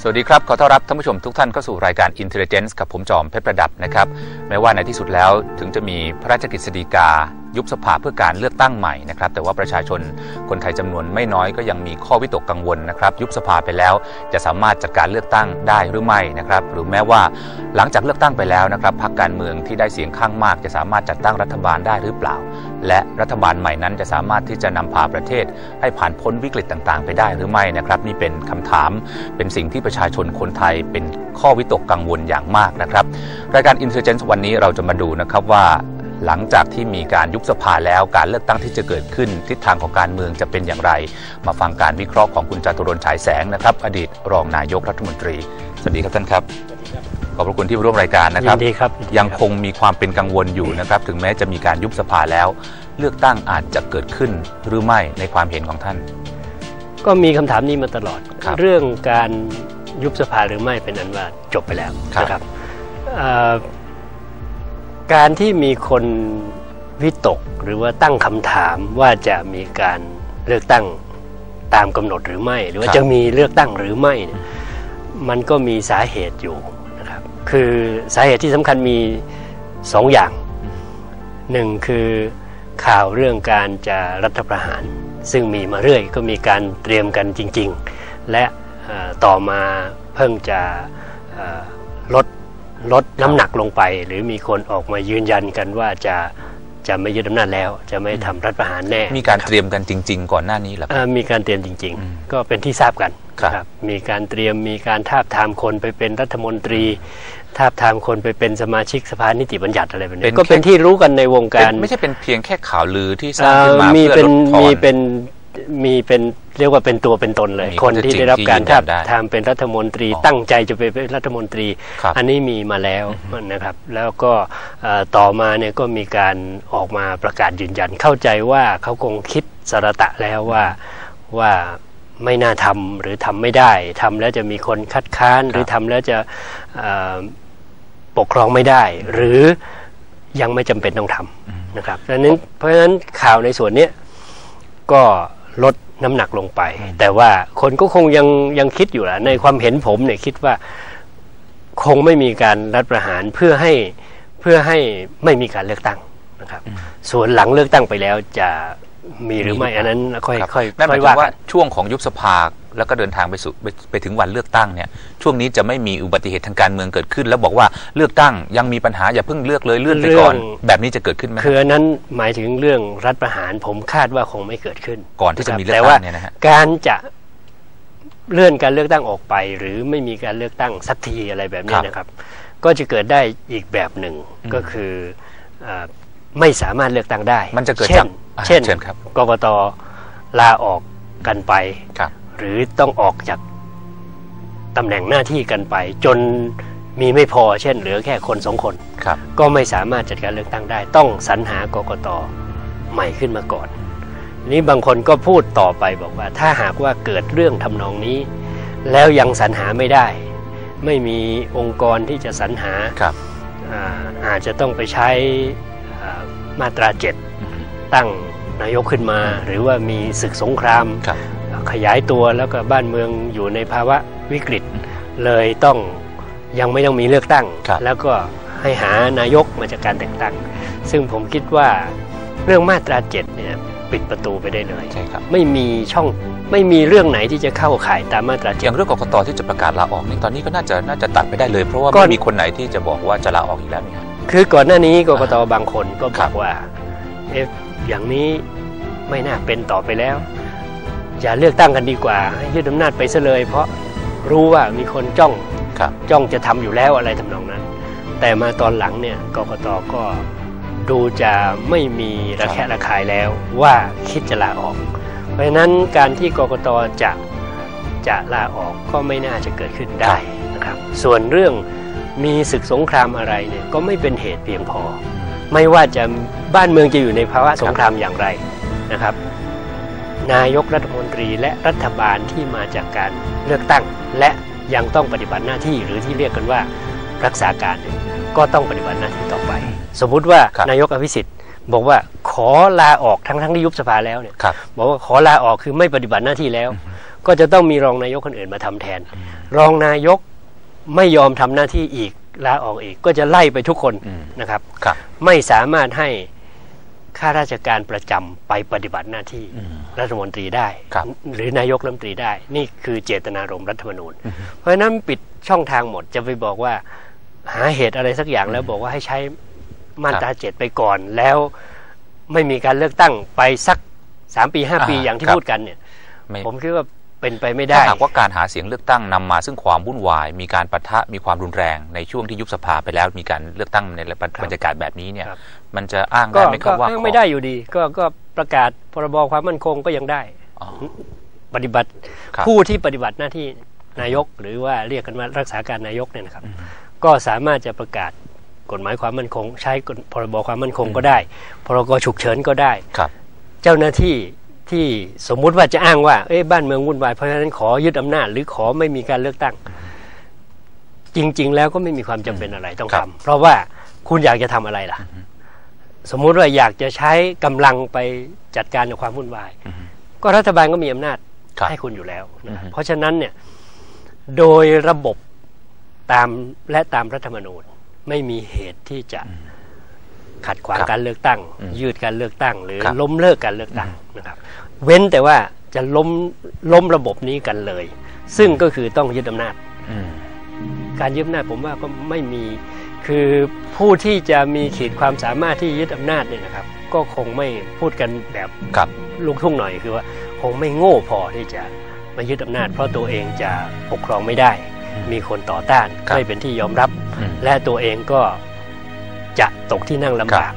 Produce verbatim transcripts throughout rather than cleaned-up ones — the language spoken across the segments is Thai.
สวัสดีครับขอต้อนรับท่านผู้ชมทุกท่านเข้าสู่รายการ Intelligence กับผมจอมเพชรประดับนะครับแม้ว่าในที่สุดแล้วถึงจะมีพระราชกฤษฎีกายุบสภาเพื่อการเลือกตั้งใหม่นะครับแต่ว่าประชาชนคนไทยจำนวนไม่น้อยก็ยังมีข้อวิตกกังวลนะครับยุบสภาไปแล้วจะสามารถจัดการเลือกตั้งได้หรือไม่นะครับหรือแม้ว่าหลังจากเลือกตั้งไปแล้วนะครับพรรคการเมืองที่ได้เสียงข้างมากจะสามารถจัดตั้งรัฐบาลได้หรือเปล่าและรัฐบาลใหม่นั้นจะสามารถที่จะนำพาประเทศให้ผ่านพ้นวิกฤตต่างๆไปได้หรือไม่นะครับนี่เป็นคำถามเป็นสิ่งที่ประชาชนคนไทยเป็นข้อวิตกกังวลอย่างมากนะครับรายการ Intelligence วันนี้เราจะมาดูนะครับว่าหลังจากที่มีการยุบสภาแล้วการเลือกตั้งที่จะเกิดขึ้นทิศทางของการเมืองจะเป็นอย่างไรมาฟังการวิเคราะห์ของคุณจตุรนต์ฉายแสงนะครับอดีตรองนายกรัฐมนตรีสวัสดีครับท่านครับขอบพระคุณที่มาร่วมรายการนะครับยินดีครับยังคงมีความเป็นกังวลอยู่นะครับถึงแม้จะมีการยุบสภาแล้วเลือกตั้งอาจจะเกิดขึ้นหรือไม่ในความเห็นของท่านก็มีคำถามนี้มาตลอดเรื่องการยุบสภาหรือไม่เป็นอันว่าจบไปแล้วนะครับการที่มีคนวิตกหรือว่าตั้งคำถามว่าจะมีการเลือกตั้งตามกำหนดหรือไม่หรือว่าจะมีเลือกตั้งหรือไม่มันก็มีสาเหตุอยู่นะครับคือสาเหตุที่สำคัญมีสองอย่างหนึ่งคือข่าวเรื่องการจะรัฐประหารซึ่งมีมาเรื่อยก็มีการเตรียมกันจริงๆและต่อมาเพิ่งจะลดลดน้ำหนักลงไปหรือมีคนออกมายืนยันกันว่าจะจะไม่ยึดอำนาจแล้วจะไม่ทำรัฐประหารแน่มีการเตรียมกันจริงๆก่อนหน้านี้หรือมีการเตรียมจริงๆก็เป็นที่ทราบกันครับมีการเตรียมมีการทาบทามคนไปเป็นรัฐมนตรีทาบทามคนไปเป็นสมาชิกสภานิติบัญญัติอะไรแบบนี้ก็เป็นที่รู้กันในวงการไม่ใช่เป็นเพียงแค่ข่าวลือที่สร้างขึ้นมาเพื่อลดทอนมีเป็นมีเป็นเรียกว่าเป็นตัวเป็นตนเลยคนที่ได้รับการทาบทามเป็นรัฐมนตรีตั้งใจจะไปเป็นรัฐมนตรีอันนี้มีมาแล้วนะครับแล้วก็ต่อมาเนี่ยก็มีการออกมาประกาศยืนยันเข้าใจว่าเขาคงคิดสรตะแล้วว่าว่าไม่น่าทำหรือทำไม่ได้ทำแล้วจะมีคนคัดค้านหรือทำแล้วจะปกครองไม่ได้หรือยังไม่จำเป็นต้องทำนะครับเพราะฉะนั้นเพราะฉะนั้นข่าวในส่วนนี้ก็ลดน้ำหนักลงไปแต่ว่าคนก็คงยังยังคิดอยู่แหละในความเห็นผมเนี่ยคิดว่าคงไม่มีการรัฐประหารเพื่อให้เพื่อให้ไม่มีการเลือกตั้งนะครับส่วนหลังเลือกตั้งไปแล้วจะมีหรือไม่อันนั้นค่อยค่อยค่อยว่ากันช่วงของยุบสภาแล้วก็เดินทางไปสู่ไปถึงวันเลือกตั้งเนี่ยช่วงนี้จะไม่มีอุบัติเหตุทางการเมืองเกิดขึ้นแล้วบอกว่าเลือกตั้งยังมีปัญหาอย่าเพิ่งเลือกเลยเลื่อนไปก่อนแบบนี้จะเกิดขึ้นไหมคืออันนั้นหมายถึงเรื่องรัฐประหารผมคาดว่าคงไม่เกิดขึ้นก่อนที่จะมีเลือกตั้งเนี่ยนะฮะการจะเลื่อนการเลือกตั้งออกไปหรือไม่มีการเลือกตั้งสักทีอะไรแบบนี้นะครับก็จะเกิดได้อีกแบบหนึ่งก็คือไม่สามารถเลือกตั้งได้มันจะเกิดจากเช่นกกต.ลาออกกันไปหรือต้องออกจากตำแหน่งหน้าที่กันไปจนมีไม่พอเช่นเหลือแค่คนสองคนก็ไม่สามารถจัดการเลือกตั้งได้ต้องสรรหากกต.ใหม่ขึ้นมาก่อนนี้บางคนก็พูดต่อไปบอกว่าถ้าหากว่าเกิดเรื่องทำนองนี้แล้วยังสรรหาไม่ได้ไม่มีองค์กรที่จะสรรหา อา, อาจจะต้องไปใช้มาตราเจ็ดตั้งนายกขึ้นมาหรือว่ามีศึกสงครามขยายตัวแล้วก็บ้านเมืองอยู่ในภาวะวิกฤตเลยต้องยังไม่ต้องมีเลือกตั้งแล้วก็ให้หานายกมาจากการแต่งตั้งซึ่งผมคิดว่าเรื่องมาตราเจ็ดเนี่ยปิดประตูไปได้เลยไม่มีช่องไม่มีเรื่องไหนที่จะเข้าข่ายตามมาตราเจ็ดอย่างเรื่องกกต.ที่จะประกาศลาออกนี่ตอนนี้ก็น่าจะน่าจะตัดไปได้เลยเพราะว่าไม่มีคนไหนที่จะบอกว่าจะลาออกอีกแล้วเนี่ยคือก่อนหน้านี้กกต.บางคนก็บอกว่าเอ๊ะอย่างนี้ไม่น่าเป็นต่อไปแล้วอย่าเลือกตั้งกันดีกว่าให้ยึดอำนาจไปซะเลยเพราะรู้ว่ามีคนจ้องจ้องจะทำอยู่แล้วอะไรทำนองนั้นแต่มาตอนหลังเนี่ยกกต.ก็ดูจะไม่มีระแคะระคายแล้วว่าคิดจะลาออกเพราะฉะนั้นการที่กกต.จะจะลาออกก็ไม่น่าจะเกิดขึ้นได้นะครับส่วนเรื่องมีศึกสงครามอะไรเนี่ยก็ไม่เป็นเหตุเพียงพอไม่ว่าจะบ้านเมืองจะอยู่ในภาวะสงครามอย่างไรนะครับนายกรัฐมนตรีและรัฐบาลที่มาจากการเลือกตั้งและยังต้องปฏิบัติหน้าที่หรือที่เรียกกันว่ารักษาการก็ต้องปฏิบัติหน้าที่ต่อไปสมมุติว่านายกอภิสิทธิ์บอกว่าขอลาออกทั้งทั้งที่ยุบสภาแล้วเนี่ยบอกว่าขอลาออกคือไม่ปฏิบัติหน้าที่แล้วก็จะต้องมีรองนายกคนอื่นมาทำแทนรองนายกไม่ยอมทำหน้าที่อีกลาออกอีกก็จะไล่ไปทุกคนนะครับไม่สามารถให้ข้าราชการประจำไปปฏิบัติหน้าที่รัฐมนตรีได้หรือนายกรัฐมนตรีได้นี่คือเจตนารมณ์รัฐธรรมนูญเพราะฉะนั้นปิดช่องทางหมดจะไปบอกว่าหาเหตุอะไรสักอย่างแล้วบอกว่าให้ใช้มาตราเจ็ดไปก่อนแล้วไม่มีการเลือกตั้งไปสักสามปีห้าปีอย่างที่พูดกันเนี่ยผมคิดว่าเป็นไปไม่ได้ถ้าหากว่าการหาเสียงเลือกตั้งนำมาซึ่งความวุ่นวายมีการปะทะมีความรุนแรงในช่วงที่ยุบสภาไปแล้วมีการเลือกตั้งในบรรยากาศแบบนี้เนี่ยมันจะอ้างได้ไหมครับว่าอ้างไม่ได้อยู่ดีก็ก็ประกาศพรบความมั่นคงก็ยังได้ปฏิบัติผู้ที่ปฏิบัติหน้าที่นายกหรือว่าเรียกกันว่ารักษาการนายกเนี่ยนะครับก็สามารถจะประกาศกฎหมายความมั่นคงใช้พรบความมั่นคงก็ได้พรกฉุกเฉินก็ได้เจ้าหน้าที่ที่สมมุติว่าจะอ้างว่าเอ้ยบ้านเมืองวุ่นวายเพราะฉะนั้นขอยึดอำนาจหรือขอไม่มีการเลือกตั้งจริงๆแล้วก็ไม่มีความจำเป็นอะไรต้องทำเพราะว่าคุณอยากจะทำอะไรล่ะสมมุติว่าอยากจะใช้กำลังไปจัดการกับความวุ่นวายก็รัฐบาลก็มีอำนาจให้คุณอยู่แล้วนะเพราะฉะนั้นเนี่ยโดยระบบตามและตามรัฐธรรมนูญไม่มีเหตุที่จะขัดขวางการเลือกตั้งยืดการเลือกตั้งหรือล้มเลิกการเลือกตั้งนะครับเว้นแต่ว่าจะล้มล้มระบบนี้กันเลยซึ่งก็คือต้องยึดอำนาจการยึดอำนาจผมว่าก็ไม่มีคือผู้ที่จะมีขีดความสามารถที่ยึดอำนาจเนี่ยนะครับก็คงไม่พูดกันแบบลูกทุ่งหน่อยคือว่าคงไม่โง่พอที่จะมายึดอำนาจเพราะตัวเองจะปกครองไม่ได้มีคนต่อต้านไม่เป็นที่ยอมรับและตัวเองก็จะตกที่นั่งลำบาก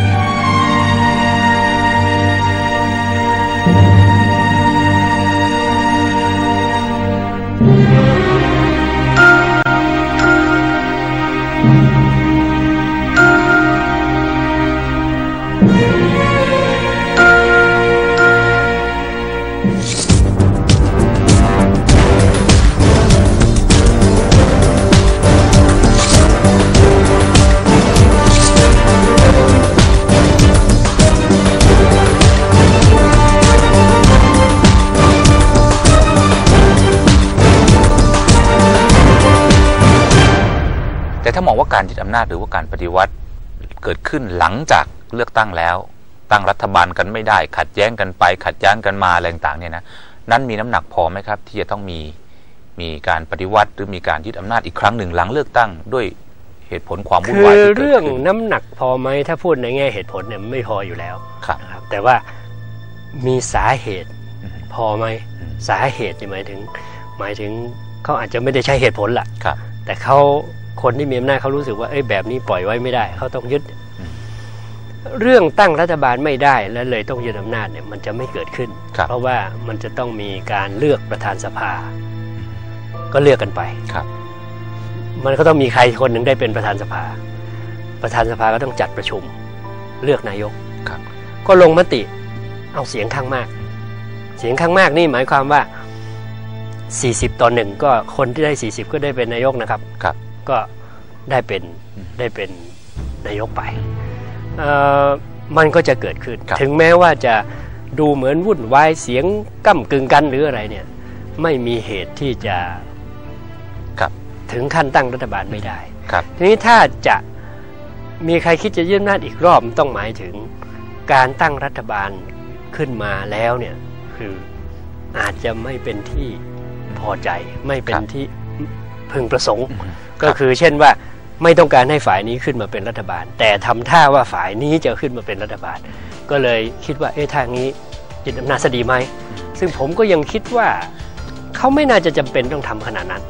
แต่ถ้ามองว่าการยึดอำนาจหรือว่าการปฏิวัติเกิดขึ้นหลังจากเลือกตั้งแล้วตั้งรัฐบาลกันไม่ได้ขัดแย้งกันไปขัดแย้งกันมาอะไรต่างๆเนี่ยนะนั้นมีน้ำหนักพอไหมครับที่จะต้องมีมีการปฏิวัติหรือมีการยึดอำนาจอีกครั้งหนึ่งหลังเลือกตั้งด้วยเหตุผลความวุ่นวายที่เกิดขึ้นคือเรื่องน้ำหนักพอไหมถ้าพูดในแง่เหตุผลเนี่ยไม่พออยู่แล้วครับแต่ว่ามีสาเหตุพอไหมสาเหตุหมายถึงหมายถึงเขาอาจจะไม่ได้ใช้เหตุผลล่ะแต่เขาคนที่มีอำนาจเขารู้สึกว่าเอ้ยแบบนี้ปล่อยไว้ไม่ได้เขาต้องยึดเรื่องตั้งรัฐบาลไม่ได้และเลยต้องยึดอำนาจเนี่ยมันจะไม่เกิดขึ้นเพราะว่ามันจะต้องมีการเลือกประธานสภาก็เลือกกันไปครับมันก็ต้องมีใครคนหนึ่งได้เป็นประธานสภาประธานสภาก็ต้องจัดประชุมเลือกนายกครับก็ลงมติเอาเสียงข้างมากเสียงข้างมากนี่หมายความว่าสี่สิบต่อหนึ่งก็คนที่ได้สี่สิบก็ได้เป็นนายกนะครับครับก็ได้เป็นได้เป็นนายกไปมันก็จะเกิดขึ้นถึงแม้ว่าจะดูเหมือนวุ่นวายเสียงก้ำกึ่งกันหรืออะไรเนี่ยไม่มีเหตุที่จะถึงขั้นตั้งรัฐบาลไม่ได้ทีนี้ถ้าจะมีใครคิดจะยึดอำนาจอีกรอบต้องหมายถึงการตั้งรัฐบาลขึ้นมาแล้วเนี่ยคืออาจจะไม่เป็นที่พอใจไม่เป็นที่พึงประสงค์ก็คือเช่นว่าไม่ต้องการให้ฝ่ายนี้ขึ้นมาเป็นรัฐบาลแต่ทำท่าว่าฝ่ายนี้จะขึ้นมาเป็นรัฐบาลก็เลยคิดว่าเอ๊ะทางนี้ยึดอำนาจดีไหมซึ่งผมก็ยังคิดว่าเขาไม่น่าจะจำเป็นต้องทำขนาดนั้น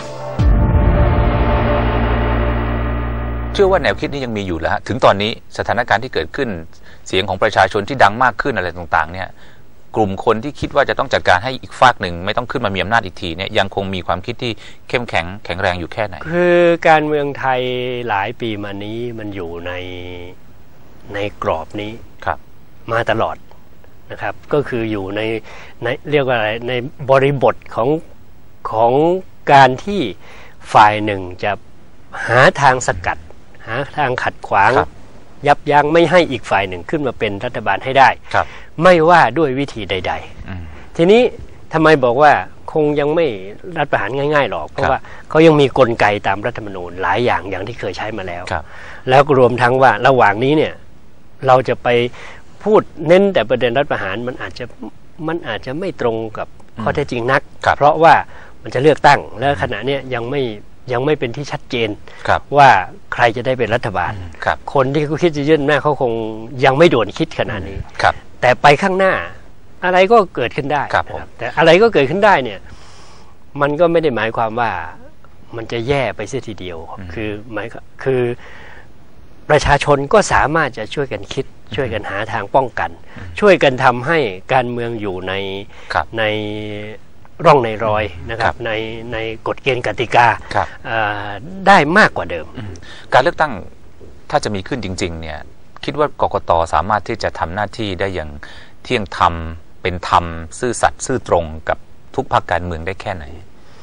เชื่อว่าแนวคิดนี้ยังมีอยู่แล้วถึงตอนนี้สถานการณ์ที่เกิดขึ้นเสียงของประชาชนที่ดังมากขึ้นอะไรต่างๆเนี่ยกลุ่มคนที่คิดว่าจะต้องจัดการให้อีกฝากหนึ่งไม่ต้องขึ้นมามีอำนาจอีกทีเนี่ยยังคงมีความคิดที่เข้มแข็งแข็งแรงอยู่แค่ไหนคือการเมืองไทยหลายปีมานี้มันอยู่ในในกรอบนี้ครับมาตลอดนะครับก็คืออยู่ในในเรียกว่าอะไรในบริบทของของการที่ฝ่ายหนึ่งจะหาทางสกัดหาทางขัดขวางยับยั้งไม่ให้อีกฝ่ายหนึ่งขึ้นมาเป็นรัฐบาลให้ได้ไม่ว่าด้วยวิธีใดๆทีนี้ทำไมบอกว่าคงยังไม่รัฐประหารง่ายๆหรอกเพราะว่าเขายังมีกลไกตามรัฐธรรมนูญหลายอย่างอย่างที่เคยใช้มาแล้วแล้วรวมทั้งว่าระหว่างนี้เนี่ยเราจะไปพูดเน้นแต่ประเด็นรัฐประหารมันอาจจะมันอาจจะไม่ตรงกับข้อเท็จจริงนักเพราะว่ามันจะเลือกตั้งและขณะนี้ยังไม่ยังไม่เป็นที่ชัดเจนว่าใครจะได้เป็นรัฐบาล ค, คนที่เขาคิดจะยื่นหน้าเขาคงยังไม่ด่วนคิดขนาดนี้แต่ไปข้างหน้าอะไรก็เกิดขึ้นได้แต่อะไรก็เกิดขึ้นได้เนี่ยมันก็ไม่ได้หมายความว่ามันจะแย่ไปเสียทีเดียวคือหมายคือประชาชนก็สามารถจะช่วยกันคิดช่วยกันหาทางป้องกันช่วยกันทำให้การเมืองอยู่ในในร่องในรอยนะครับในในกฎเกณฑ์กติกาได้มากกว่าเดิมการเลือกตั้งถ้าจะมีขึ้นจริงๆเนี่ยคิดว่ากกต.สามารถที่จะทำหน้าที่ได้อย่างเที่ยงธรรมเป็นธรรมซื่อสัตย์ซื่อตรงกับทุกพรรคการเมืองได้แค่ไหน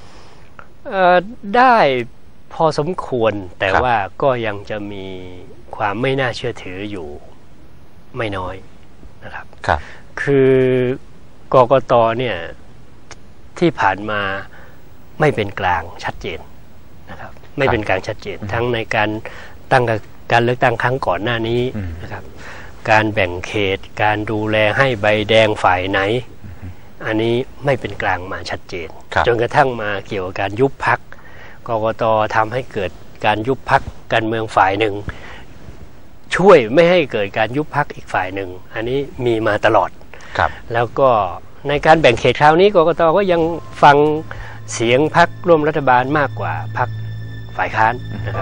ได้พอสมควรแต่ว่าก็ยังจะมีความไม่น่าเชื่อถืออยู่ไม่น้อยนะครับคือกกต.เนี่ยที่ผ่านมาไม่เป็นกลางชัดเจนนะครับไม่เป็นกลางชัดเจนทั้งในการตั้งการเลือกตั้งครั้งก่อนหน้านี้นะครับการแบ่งเขตการดูแลให้ใบแดงฝ่ายไหนอันนี้ไม่เป็นกลางมาชัดเจนจนกระทั่งมาเกี่ยวกับการยุบพรรคกกต.ทำให้เกิดการยุบพรรคการเมืองฝ่ายหนึ่งช่วยไม่ให้เกิดการยุบพรรคอีกฝ่ายหนึ่งอันนี้มีมาตลอดแล้วก็ในการแบ่งเขตคราวนี้กกต.ก็ยังฟังเสียงพรรคร่วมรัฐบาลมากกว่าพรรคฝ่ายค้านนะครับ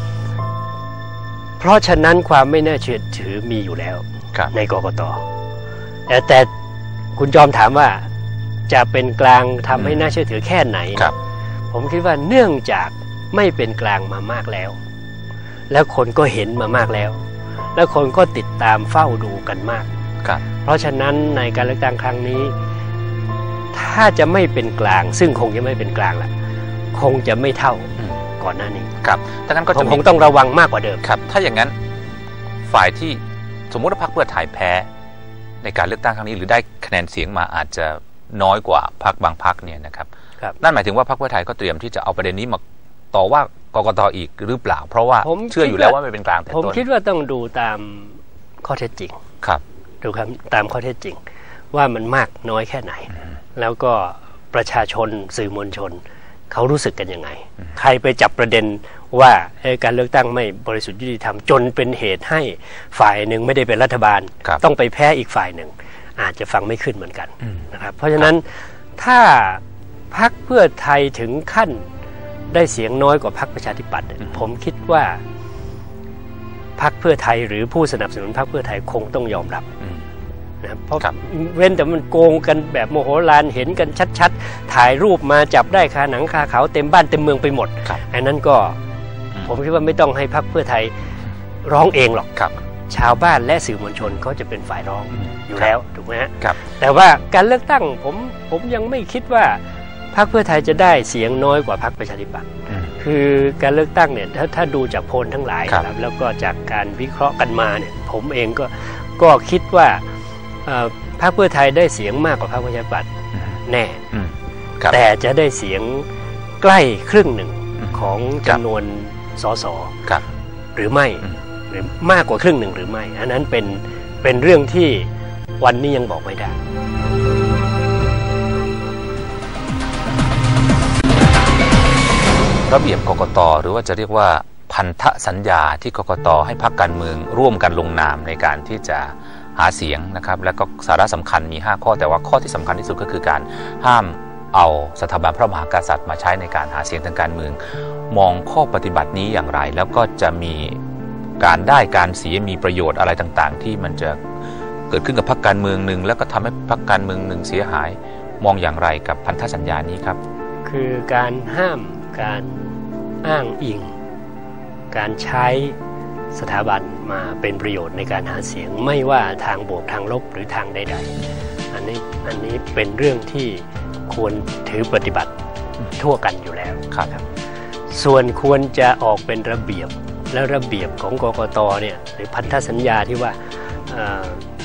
เพราะฉะนั้นความไม่น่าเชื่อถือมีอยู่แล้วในกกต.แต่แต่คุณจอมถามว่าจะเป็นกลางทำให้น่าเชื่อถือแค่ไหนผมคิดว่าเนื่องจากไม่เป็นกลางมามากแล้วแล้วคนก็เห็นมามากแล้วแล้วคนก็ติดตามเฝ้าดูกันมากเพราะฉะนั้นในการเลือกตั้งครั้งนี้ถ้าจะไม่เป็นกลางซึ่งคงจะไม่เป็นกลางละคงจะไม่เท่าก่อนหน้านี้ครับถ้างั้นก็จะคงต้องระวังมากกว่าเดิมครับถ้าอย่างนั้นฝ่ายที่สมมติว่าพรรคเพื่อไทยแพ้ในการเลือกตั้งครั้งนี้หรือได้คะแนนเสียงมาอาจจะน้อยกว่าพรรคบางพรรคเนี่ยนะครับนั่นหมายถึงว่าพรรคเพื่อไทยก็เตรียมที่จะเอาประเด็นนี้มาต่อว่ากกต.อีกหรือเปล่าเพราะว่าเชื่ออยู่แล้วว่าไม่เป็นกลางแต่ต้นผมคิดว่าต้องดูตามข้อเท็จจริงครับดูครับตามข้อเท็จจริงว่ามันมากน้อยแค่ไหนแล้วก็ประชาชนสื่อมวลชนเขารู้สึกกันยังไงใครไปจับประเด็นว่าการเลือกตั้งไม่บริสุทธิ์ยุติธรรมจนเป็นเหตุให้ฝ่ายหนึ่งไม่ได้เป็นรัฐบาลต้องไปแพ้อีกฝ่ายหนึ่งอาจจะฟังไม่ขึ้นเหมือนกันนะครับเพราะฉะนั้นถ้าพรรคเพื่อไทยถึงขั้นได้เสียงน้อยกว่าพรรคประชาธิปัตย์ผมคิดว่าพรรคเพื่อไทยหรือผู้สนับสนุนพรรคเพื่อไทยคงต้องยอมรับนะเพราะเว้นแต่มันโกงกันแบบโมโหฬารเห็นกันชัดๆถ่ายรูปมาจับได้คาหนังคาเขาเต็มบ้านเต็มเมืองไปหมดอันนั้นก็ผมคิดว่าไม่ต้องให้พรรคเพื่อไทยร้องเองหรอกชาวบ้านและสื่อมวลชนเขาจะเป็นฝ่ายร้องอยู่แล้วถูกไหมฮะแต่ว่าการเลือกตั้งผมผมยังไม่คิดว่าพรรคเพื่อไทยจะได้เสียงน้อยกว่าพรรคประชาธิปัตย์คือการเลือกตั้งเนี่ยถ้าถ้าดูจากโพลทั้งหลายนะครับแล้วก็จากการวิเคราะห์กันมาเนี่ยผมเองก็ก็คิดว่าพรรคเพื่อไทยได้เสียงมากกว่าพรรคประชาธิปัตย์แน่แต่จะได้เสียงใกล้ครึ่งหนึ่งของจำนวนสสหรือไม่หรือมากกว่าครึ่งหนึ่งหรือไม่อันนั้นเป็นเป็นเรื่องที่วันนี้ยังบอกไม่ได้ระเบียบกกต.หรือว่าจะเรียกว่าพันธสัญญาที่กกต.ให้พรรคการเมืองร่วมกันลงนามในการที่จะหาเสียงนะครับและก็สาระสำคัญมีห้าข้อแต่ว่าข้อที่สำคัญที่สุดก็คือการห้ามเอาสถาบันพระมหากษัตริย์มาใช้ในการหาเสียงทางการเมืองมองข้อปฏิบัตินี้อย่างไรแล้วก็จะมีการได้การเสียมีประโยชน์อะไรต่างๆที่มันจะเกิดขึ้นกับพรรคการเมืองหนึ่งแล้วก็ทำให้พรรคการเมืองหนึ่งเสียหายมองอย่างไรกับพันธสัญญานี้ครับคือการห้ามการอ้างอิงการใช้สถาบันมาเป็นประโยชน์ในการหาเสียงไม่ว่าทางบวกทางลบหรือทางใดๆอันนี้อันนี้เป็นเรื่องที่ควรถือปฏิบัติทั่วกันอยู่แล้วครับส่วนควรจะออกเป็นระเบียบและระเบียบของกกต.เนี่ยหรือพันธสัญญาที่ว่า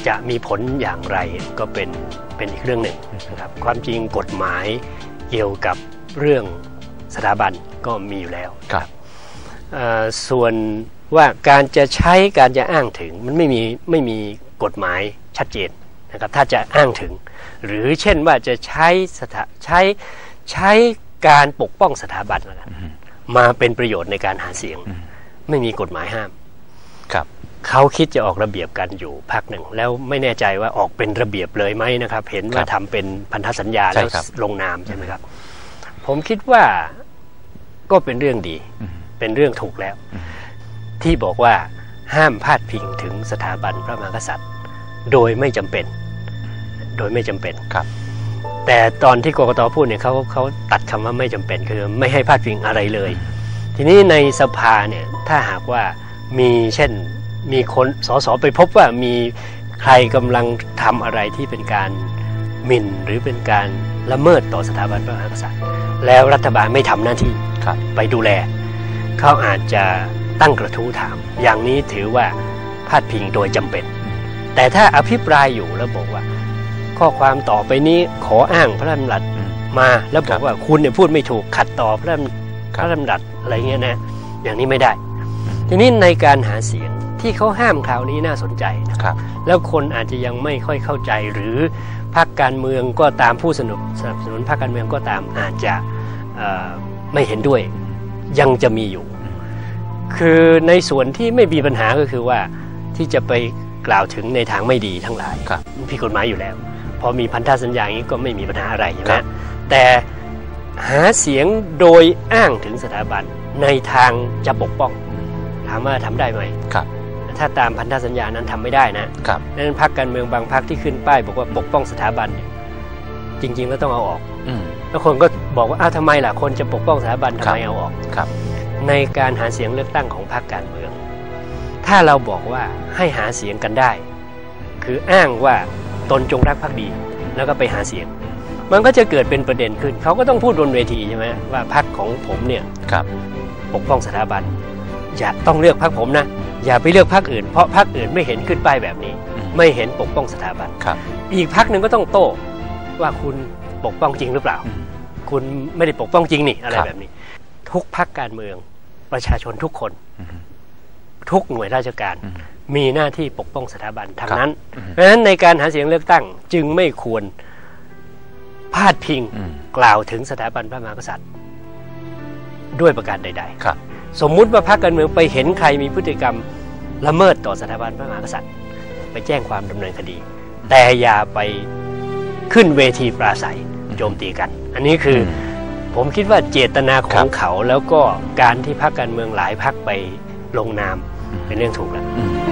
จะมีผลอย่างไรก็เป็นเป็นอีกเรื่องหนึ่งนะครับความจริงกฎหมายเกี่ยวกับเรื่องสถาบันก็มีอยู่แล้วครับส่วนว่าการจะใช้การจะอ้างถึงมันไม่มีไม่มีกฎหมายชัดเจนนะครับถ้าจะอ้างถึงหรือเช่นว่าจะใช้สถาใช้ใช้การปกป้องสถาบันมาเป็นประโยชน์ในการหาเสียงไม่มีกฎหมายห้ามครับเขาคิดจะออกระเบียบกันอยู่พักหนึ่งแล้วไม่แน่ใจว่าออกเป็นระเบียบเลยไหมนะครับเห็นว่าทำเป็นพันธสัญญาแล้วลงนามใช่ไหมครับผมคิดว่าก็เป็นเรื่องดีเป็นเรื่องถูกแล้วที่บอกว่าห้ามพาดพิงถึงสถาบันพระมหากษัตริย์โดยไม่จำเป็นโดยไม่จำเป็นครับแต่ตอนที่กกต.พูดเนี่ยเขาเขาตัดคำว่าไม่จำเป็นคือไม่ให้พาดพิงอะไรเลยทีนี้ในสภาเนี่ยถ้าหากว่ามีเช่นมีคนสสไปพบว่ามีใครกำลังทำอะไรที่เป็นการหมิ่นหรือเป็นการละเมิดต่อสถาบันพระมหากษัตริย์แล้วรัฐบาลไม่ทำหน้าที่ไปดูแลเขาอาจจะตั้งกระทู้ถามอย่างนี้ถือว่าพาดพิงโดยจำเป็นแต่ถ้าอภิปรายอยู่แล้วบอกว่าข้อความต่อไปนี้ขออ้างพระราชดำรัสมาแล้วบอกว่าคุณเนี่ยพูดไม่ถูกขัดต่อพระพระราชดำรัสอะไรเงี้ยนะอย่างนี้ไม่ได้ทีนี้ในการหาเสียงที่เขาห้ามคราวนี้น่าสนใจนะครับแล้วคนอาจจะยังไม่ค่อยเข้าใจหรือพรรคการเมืองก็ตามผู้สนับสนับสนุนพรรคการเมืองก็ตามอาจจะไม่เห็นด้วยยังจะมีอยู่คือในส่วนที่ไม่มีปัญหาก็คือว่าที่จะไปกล่าวถึงในทางไม่ดีทั้งหลายผิดกฎหมายอยู่แล้วพอมีพันธสัญญาอย่างนี้ก็ไม่มีปัญหาอะไรใช่ไหมแต่หาเสียงโดยอ้างถึงสถาบันในทางจะปกป้องถามว่าทำได้ไหมถ้าตามพันธสัญญานั้นทำไม่ได้นะดังนั้นพรรคการเมืองบางพรรคที่ขึ้นป้ายบอกว่าปกป้องสถาบันเนี่ยจริงๆแล้วต้องเอาออกแล้วคนก็บอกว่าอ้าวทำไมล่ะคนจะปกป้องสถาบันทำไมเอาออกในการหาเสียงเลือกตั้งของพรรคการเมืองถ้าเราบอกว่าให้หาเสียงกันได้คืออ้างว่าตนจงรักภักดีแล้วก็ไปหาเสียงมันก็จะเกิดเป็นประเด็นขึ้นเขาก็ต้องพูดบนเวทีใช่ไหมว่าพรรคของผมเนี่ยปกป้องสถาบันอย่าต้องเลือกพรรคผมนะอย่าไปเลือกพรรคอื่นเพราะพรรคอื่นไม่เห็นขึ้นป้ายแบบนี้ไม่เห็นปกป้องสถาบันอีกพรรคหนึ่งก็ต้องโต้ว่าคุณปกป้องจริงหรือเปล่าคุณไม่ได้ปกป้องจริงนี่อะไรแบบนี้ทุกพรรคการเมืองประชาชนทุกคนทุกหน่วยราชการมีหน้าที่ปกป้องสถาบันทั้งนั้นเพราะฉะนั้นในการหาเสียงเลือกตั้งจึงไม่ควรพาดพิงกล่าวถึงสถาบันพระมหากษัตริย์ด้วยประการใดๆสมมุติว่าพรรคการเมืองไปเห็นใครมีพฤติกรรมละเมิดต่อสถาบันพระมหากษัตริย์ไปแจ้งความดำเนินคดีแต่อย่าไปขึ้นเวทีปราศัยโจมตีกันอันนี้คือผมคิดว่าเจตนาของเขาแล้วก็การที่พรรคการเมืองหลายพรรคไปลงนามเป็นเรื่องถูกแล้ว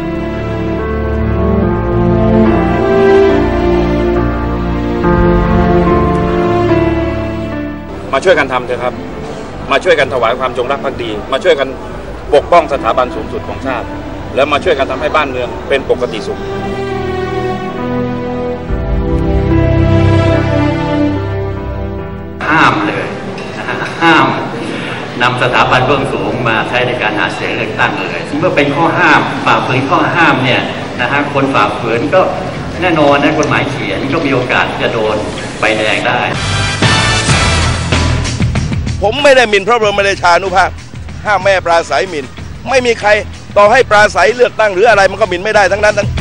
มาช่วยกันทำเถอะครับมาช่วยกันถวายความจงรักภักดีมาช่วยกันปกป้องสถาบันสูงสุดของชาติแล้วมาช่วยกันทำให้บ้านเมืองเป็นปกติสุขห้ามเลยห้ามนำสถาบันเบื้องสูงมาใช้ในการหาเสียงเลือกตั้งเลยเมื่อเป็นข้อห้ามฝ่าฝืนข้อห้ามเนี่ยนะฮะคนฝ่าฝืนก็แน่นอนนะกฎหมายเขียนก็มีโอกาสจะโดนใบแดงได้ผมไม่ได้หมิ่นพระบรมราชานุภาพห้ามแม่ปราศัยหมิ่นไม่มีใครต่อให้ปราศัยเลือกตั้งหรืออะไรมันก็หมิ่นไม่ได้ทั้งนั้นทั้ง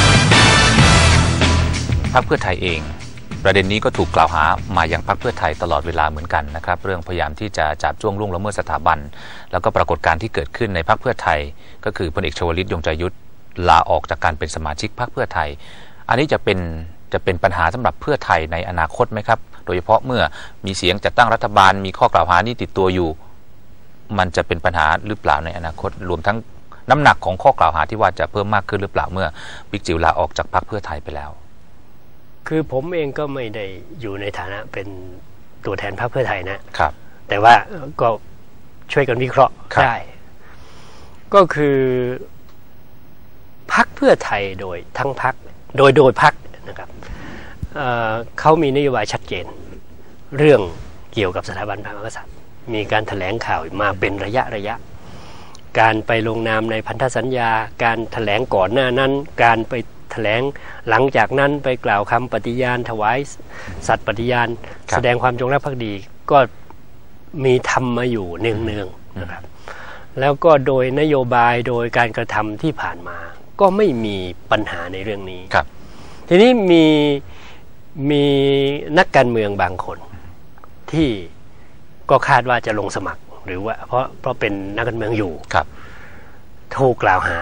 พรรคเพื่อไทยเองประเด็นนี้ก็ถูกกล่าวหามาอย่างพรรคเพื่อไทยตลอดเวลาเหมือนกันนะครับเรื่องพยายามที่จะจับจ้วงล่วงละเมิดสถาบันแล้วก็ปรากฏการณ์ที่เกิดขึ้นในพรรคเพื่อไทยก็คือพลเอกชวลิตยงใจยุทธลาออกจากการเป็นสมาชิกพรรคเพื่อไทยอันนี้จะเป็นจะเป็นปัญหาสำหรับเพื่อไทยในอนาคตไหมครับโดยเฉพาะเมื่อมีเสียงจัดตั้งรัฐบาลมีข้อกล่าวหานี้ติดตัวอยู่มันจะเป็นปัญหาหรือเปล่าในอนาคตรวมทั้งน้ำหนักของข้อกล่าวหาที่ว่าจะเพิ่มมากขึ้นหรือเปล่าเมื่อบิ๊กจิ๋วลาออกจากพรรคเพื่อไทยไปแล้วคือผมเองก็ไม่ได้อยู่ในฐานะเป็นตัวแทนพรรคเพื่อไทยนะครับแต่ว่าก็ช่วยกันวิเคราะห์ได้ก็คือพรรคเพื่อไทยโดยทั้งพรรคโดยโดยพรรคนะครับเอ่อเขามีนโยบายชัดเจนเรื่องเกี่ยวกับสถาบันพระมหากษัตริย์มีการแถลงข่าวมาเป็นระยะระยะการไปลงนามในพันธสัญญาการแถลงก่อนหน้านั้นการไปแถลงหลังจากนั้นไปกล่าวคำปฏิญาณถวายสัตย์ปฏิญาณแสดงความจงรักภักดีก็มีทำมาอยู่เนืองๆนะครับแล้วก็โดยนโยบายโดยการกระทำที่ผ่านมาก็ไม่มีปัญหาในเรื่องนี้ครับทีนี้มีมีนักการเมืองบางคนที่ก็คาดว่าจะลงสมัครหรือว่าเพราะเพราะเป็นนักการเมืองอยู่ครับถูกกล่าวหา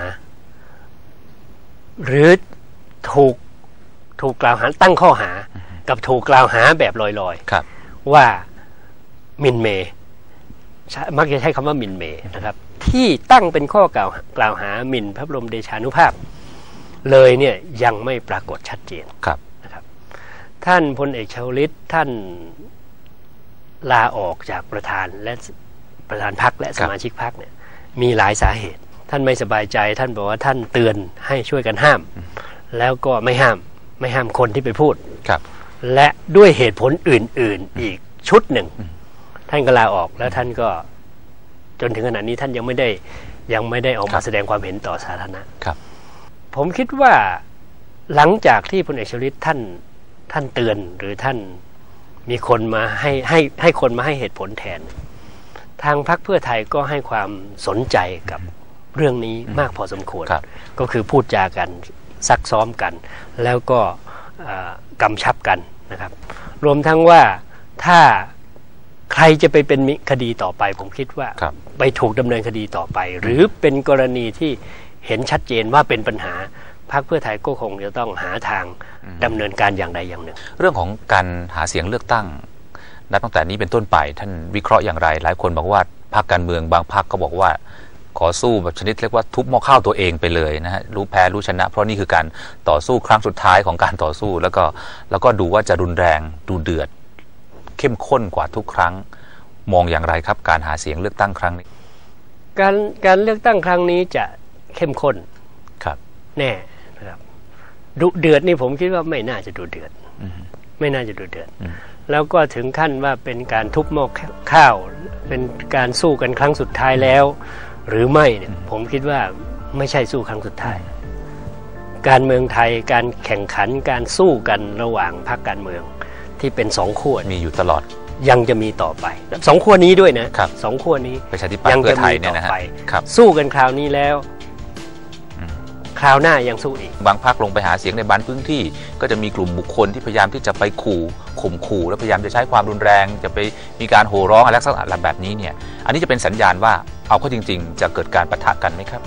หรือถูกถูกกล่าวหาตั้งข้อหากับถูกกล่าวหาแบบลอยๆว่าหมิ่นเมย์มักจะใช้คำว่าหมิ่นเมย์นะครับที่ตั้งเป็นข้อกล่าวกล่าวหาหมิ่นพระบรมเดชานุภาพเลยเนี่ยยังไม่ปรากฏชัดเจนนะครับท่านพลเอกชวลิตท่านลาออกจากประธานและประธานพรรคและสมาชิกพรรคเนี่ยมีหลายสาเหตุท่านไม่สบายใจท่านบอกว่าท่านเตือนให้ช่วยกันห้ามแล้วก็ไม่ห้ามไม่ห้ามคนที่ไปพูดและด้วยเหตุผลอื่นๆอีกชุดหนึ่งท่านก็ลาออกแล้วท่านก็จนถึงขณะนี้ท่านยังไม่ได้ยังไม่ได้ออกมาแสดงความเห็นต่อสาธารณะผมคิดว่าหลังจากที่พลเอกชวลิตท่านท่านเตือนหรือท่านมีคนมาให้ให้ให้คนมาให้เหตุผลแทนทางพรรคเพื่อไทยก็ให้ความสนใจกับเรื่องนี้มากพอสมควรก็คือพูดจากันซักซ้อมกันแล้วก็กำชับกันนะครับรวมทั้งว่าถ้าใครจะไปเป็นคดีต่อไปผมคิดว่าไปถูกดำเนินคดีต่อไปหรือเป็นกรณีที่เห็นชัดเจนว่าเป็นปัญหาพรรคเพื่อไทยก็คงจะต้องหาทางดำเนินการอย่างใดอย่างหนึ่งเรื่องของการหาเสียงเลือกตั้งนับตั้งแต่นี้เป็นต้นไปท่านวิเคราะห์อย่างไรหลายคนบอกว่าพรรคการเมืองบางพรรคก็บอกว่าขอสู้แบบชนิดเรียกว่าทุบหม้อข้าวตัวเองไปเลยนะฮะรู้แพ้รู้ชนะเพราะนี่คือการต่อสู้ครั้งสุดท้ายของการต่อสู้แล้วก็แล้วก็ดูว่าจะรุนแรงดูเดือดเข้มข้นกว่าทุกครั้งมองอย่างไรครับการหาเสียงเลือกตั้งครั้งนี้การการเลือกตั้งครั้งนี้จะเข้มข้นครับแน่นะครับดุเดือดนี่ผมคิดว่าไม่น่าจะดุเดือดไม่น่าจะดุเดือดแล้วก็ถึงขั้นว่าเป็นการทุบหม้อข้าวเป็นการสู้กันครั้งสุดท้ายแล้วหรือไม่เนี่ยผมคิดว่าไม่ใช่สู้ครั้งสุดท้ายการเมืองไทยการแข่งขันการสู้กันระหว่างพรรคการเมืองที่เป็นสองขั้วมีอยู่ตลอดยังจะมีต่อไปสองขั้วนี้ด้วยนะสองขั้วนี้ประชาธิปัตย์เพื่อไทยเนี่ยนะฮะสู้กันคราวนี้แล้วคราวหน้ายังสู้อีกบางพรรคลงไปหาเสียงในบางพื้นที่ก็จะมีกลุ่มบุคคลที่พยายามที่จะไปขู่ข่มขู่และพยายามจะใช้ความรุนแรงจะไปมีการโห่ร้องอะไรลักษณะแบบนี้เนี่ยอันนี้จะเป็นสัญญาณว่าเอาเข้าจริงๆจะเกิดการปะทะกันไหมครับ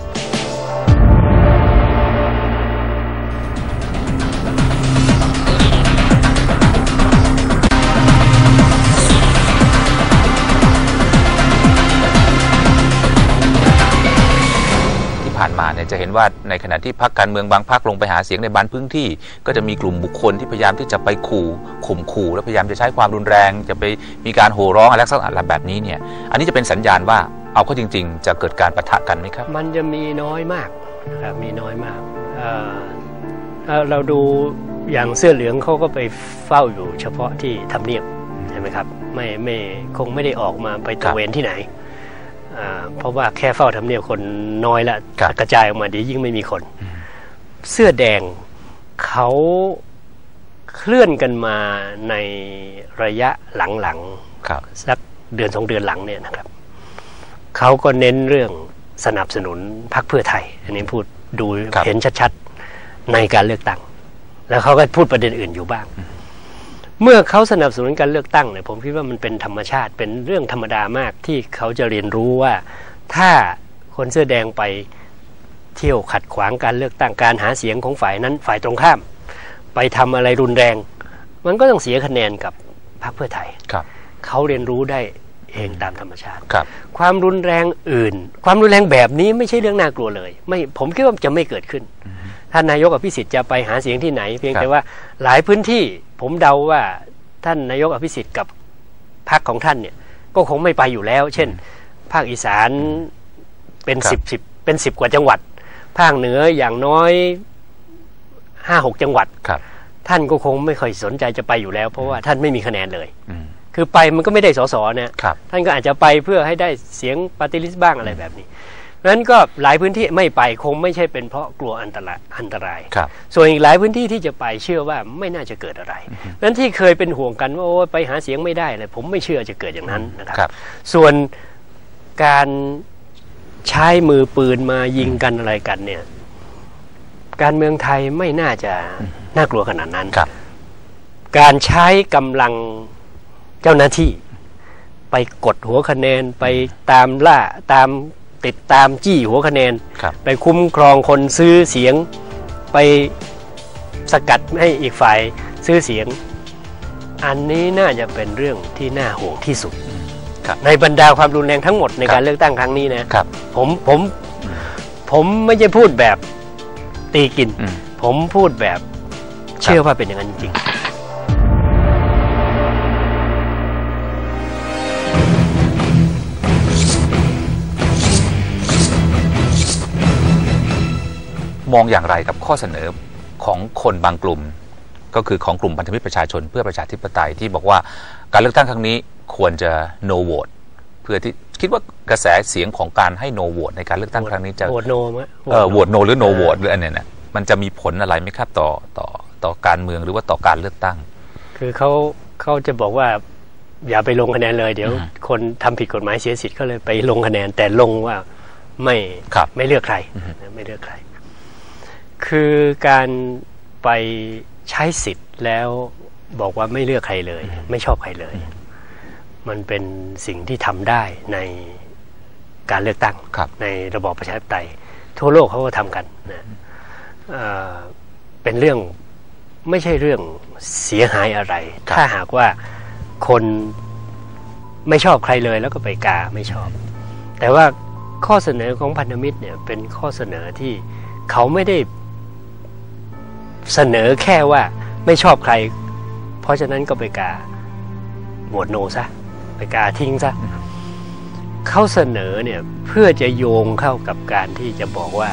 ผ่านมาเนี่ยจะเห็นว่าในขณะที่พรรคการเมืองบางพรรคลงไปหาเสียงในบางพื้นที่ก็จะมีกลุ่มบุคคลที่พยายามที่จะไปขู่ข่มขู่และพยายามจะใช้ความรุนแรงจะไปมีการโห่ร้องอะไรลักษณะแบบนี้เนี่ยอันนี้จะเป็นสัญญาณว่าเอาเข้าจริงๆจะเกิดการปะทะกันไหมครับมันจะมีน้อยมากครับมีน้อยมากเราดูอย่างเสื้อเหลืองเขาก็ไปเฝ้าอยู่เฉพาะที่ทำเนียบใช่ไหมครับไม่ไม่คงไม่ได้ออกมาไปตระเวนที่ไหนเพราะว่าแค่เฝ้าทำเนียบคนน้อยละกระจายออกมาเดี๋ยวยิ่งไม่มีคนเสื้อแดงเขาเคลื่อนกันมาในระยะหลังๆสักเดือนสองเดือนหลังเนี่ยนะครับเขาก็เน้นเรื่องสนับสนุนพรรคเพื่อไทยอันนี้พูดดูเห็นชัดๆในการเลือกตั้งแล้วเขาก็พูดประเด็นอื่นอยู่บ้างเมื่อเขาสนับสนุนการเลือกตั้งเนี่ยผมคิดว่ามันเป็นธรรมชาติเป็นเรื่องธรรมดามากที่เขาจะเรียนรู้ว่าถ้าคนเสื้อแดงไปเที่ยวขัดขวางการเลือกตั้งการหาเสียงของฝ่ายนั้นฝ่ายตรงข้ามไปทำอะไรรุนแรงมันก็ต้องเสียคะแนนกับพรรคเพื่อไทยเขาเรียนรู้ได้เองตามธรรมชาติความรุนแรงอื่นความรุนแรงแบบนี้ไม่ใช่เรื่องน่ากลัวเลยไม่ผมคิดว่าจะไม่เกิดขึ้นท่านนายกอภิสิทธิ์จะไปหาเสียงที่ไหนเพียงแต่ว่าหลายพื้นที่ผมเดาว่าท่านนายกอภิสิทธิ์กับพรรคของท่านเนี่ยก็คงไม่ไปอยู่แล้วเช่นภาคอีสานเป็นสิบสิบเป็นสิบกว่าจังหวัดภาคเหนืออย่างน้อยห้าหกจังหวัดท่านก็คงไม่ค่อยสนใจจะไปอยู่แล้วเพราะว่าท่านไม่มีคะแนนเลยคือไปมันก็ไม่ได้สสเนี่ยท่านก็อาจจะไปเพื่อให้ได้เสียงปาร์ตี้ลิสต์บ้างอะไรแบบนี้นั้นก็หลายพื้นที่ไม่ไปคงไม่ใช่เป็นเพราะกลัวอันตรายอันตรายครับส่วนอีกหลายพื้นที่ที่จะไปเชื่อว่าไม่น่าจะเกิดอะไรนั้นที่เคยเป็นห่วงกันว่าโอ้ไปหาเสียงไม่ได้เลยผมไม่เชื่อจะเกิดอย่างนั้นนะครับครับส่วนการใช้มือปืนมายิงกันอะไรกันเนี่ยการเมืองไทยไม่น่าจะน่ากลัวขนาดนั้นครับการใช้กำลังเจ้าหน้าที่ไปกดหัวคะแนนไปตามล่าตามติดตามจี้หัวคะแนนครับไปคุ้มครองคนซื้อเสียงไปสกัดให้อีกฝ่ายซื้อเสียงอันนี้น่าจะเป็นเรื่องที่น่าห่วงที่สุดครับในบรรดาความรุนแรงทั้งหมดในครับการเลือกตั้งครั้งนี้นะครับ ผมผมผมไม่ใช่พูดแบบตีกินอืมผมพูดแบบเชื่อว่าเป็นอย่างนั้นจริงมองอย่างไรกับข้อเสนอของคนบางกลุ่ม ก็คือของกลุ่มพันธมิตรประชาชนเพื่อประชาธิปไตยที่บอกว่าการเลือกตั้งครั้งนี้ควรจะ no vote เพื่อที่คิดว่ากระแสเสียงของการให้ no vote ในการเลือกตั้งครั้งนี้จะโหวตโนมั้ยเออโหวต no หรือ no vote หรืออันเนี้ยนะมันจะมีผลอะไรไหมครับต่อต่อต่อการเมืองหรือว่าต่อการเลือกตั้งคือเขาเขาจะบอกว่าอย่าไปลงคะแนนเลยเดี๋ยวอืมคนทำผิดกฎหมายเสียสิทธิ์ก็เลยไปลงคะแนนแต่ลงว่าไม่ครับไม่เลือกใครอืมไม่เลือกใคร คือการไปใช้สิทธิ์แล้วบอกว่าไม่เลือกใครเลย ไม่ชอบใครเลย มันเป็นสิ่งที่ทำได้ในการเลือกตั้งครับในระบอบประชาธิปไตยทั่วโลกเขาก็ทำกันนะเอ่อเป็นเรื่องไม่ใช่เรื่องเสียหายอะไรครับถ้าหากว่าคนไม่ชอบใครเลยแล้วก็ไปกาไม่ชอบ แต่ว่าข้อเสนอของพันธมิตรเนี่ยเป็นข้อเสนอที่เขาไม่ได้เสนอแค่ว่าไม่ชอบใคร เพราะฉะนั้นก็ไปกาโหวตโนซะไปกาทิ้งซะเขาเสนอเนี่ยเพื่อจะโยงเข้ากับการที่จะบอกว่า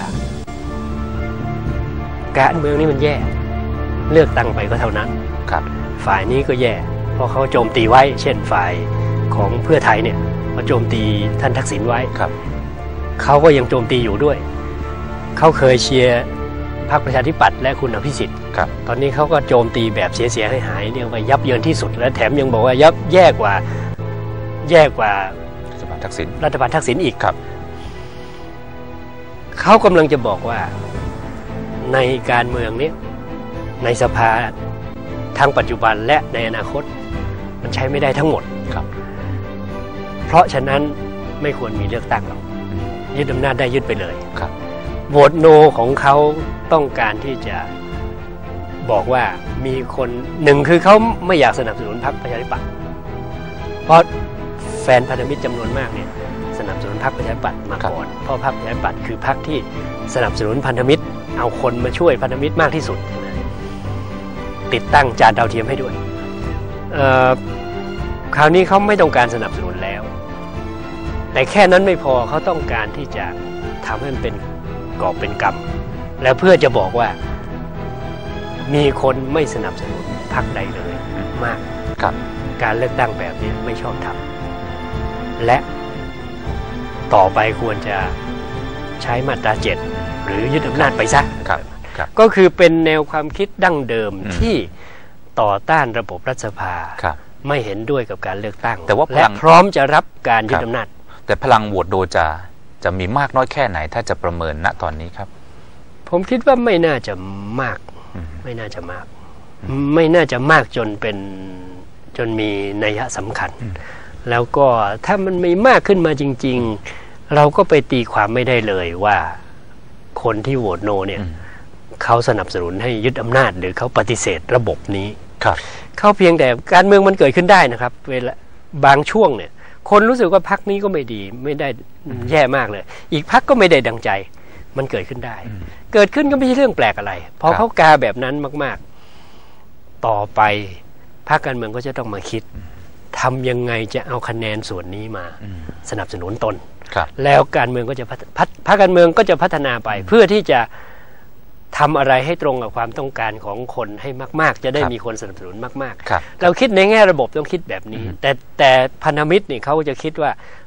การเมืองนี่มันแย่เลือกตั้งไปก็เท่านั้นครับฝ่ายนี้ก็แย่เพราะเขาโจมตีไว้ เช่นฝ่ายของเพื่อไทยเนี่ยมาโจมตีท่านทักษิณไว้ครับเขาก็ยังโจมตีอยู่ด้วยเขาเคยเชียร์พรรคประชาธิปัตย์และคุณอภิสิทธิ์ครับตอนนี้เขาก็โจมตีแบบเสียๆหายๆเรียกว่ายับเยินที่สุดและแถมยังบอกว่ายับแย่กว่าแย่กว่ารัฐบาลทักษิณรัฐบาลทักษิณอีกครับเขากำลังจะบอกว่าในการเมืองนี้ในสภาทางปัจจุบันและในอนาคตมันใช้ไม่ได้ทั้งหมดครับเพราะฉะนั้นไม่ควรมีเลือกตั้งหรอกยึดอำนาจได้ยึดไปเลยครับโหวตโนของเขาต้องการที่จะบอกว่ามีคนหนึ่งคือเขาไม่อยากสนับสนุนพรรคประชาธิปัตย์เพราะแฟนพันธมิตรจำนวนมากเนี่ยสนับสนุนพรรคประชาธิปัตย์มาก่อนเพราะพรรคประชาธิปัตย์คือพรรคที่สนับสนุนพันธมิตรเอาคนมาช่วยพันธมิตรมากที่สุดนะติดตั้งจานดาวเทียมให้ด้วยเอ่อคราวนี้เขาไม่ต้องการสนับสนุนแล้วแต่แค่นั้นไม่พอเขาต้องการที่จะทำให้มันเป็นกอบเป็นกรรมแล้วเพื่อจะบอกว่ามีคนไม่สนับสนุนพรรคใดเลยมากครับการเลือกตั้งแบบนี้ไม่ชอบทำและต่อไปควรจะใช้มาตราเจ็ดหรือยึดอำนาจไปซะครับครับก็คือเป็นแนวความคิดดั้งเดิมอืมที่ต่อต้านระบบรัฐสภาครับไม่เห็นด้วยกับการเลือกตั้งแต่ว่าพและลังพร้อมจะรับการยึดอำนาจแต่พลังโหวตโดจะจะมีมากน้อยแค่ไหนถ้าจะประเมินณตอนนี้ครับผมคิดว่าไม่น่าจะมากอืมไม่น่าจะมาก ไม่น่าจะมากจนเป็นจนมีนัยสำคัญ แล้วก็ถ้ามันมีมากขึ้นมาจริง ๆ เราก็ไปตีความไม่ได้เลยว่าคนที่โหวตโนเนี่ยอืมเขาสนับสนุนให้ยึดอำนาจหรือเขาปฏิเสธระบบนี้ครับเขาเพียงแต่การเมืองมันเกิดขึ้นได้นะครับเวลาบางช่วงเนี่ยคนรู้สึกว่าพรรคนี้ก็ไม่ดีไม่ได้แย่มากเลย อีกพรรคก็ไม่ได้ดังใจมันเกิดขึ้นได้ เกิดขึ้นก็ไม่ใช่เรื่องแปลกอะไรพอครับเขากาแบบนั้นมากๆต่อไปพรรคการเมืองก็จะต้องมาคิดทำยังไงจะเอาคะแนนส่วนนี้มาอืมสนับสนุนตนครับแล้วการเมืองก็จะพัฒพัฒพรรคการเมืองก็จะพัฒนาไป เพื่อที่จะทำอะไรให้ตรงกับความต้องการของคนให้มาก ๆ จะได้ครับมีคนสนับสนุนมากครับๆ เราคิดในแง่ระบบต้องคิดแบบนี้อืมแต่แต่พันธมิตรนี่เขาจะคิดว่า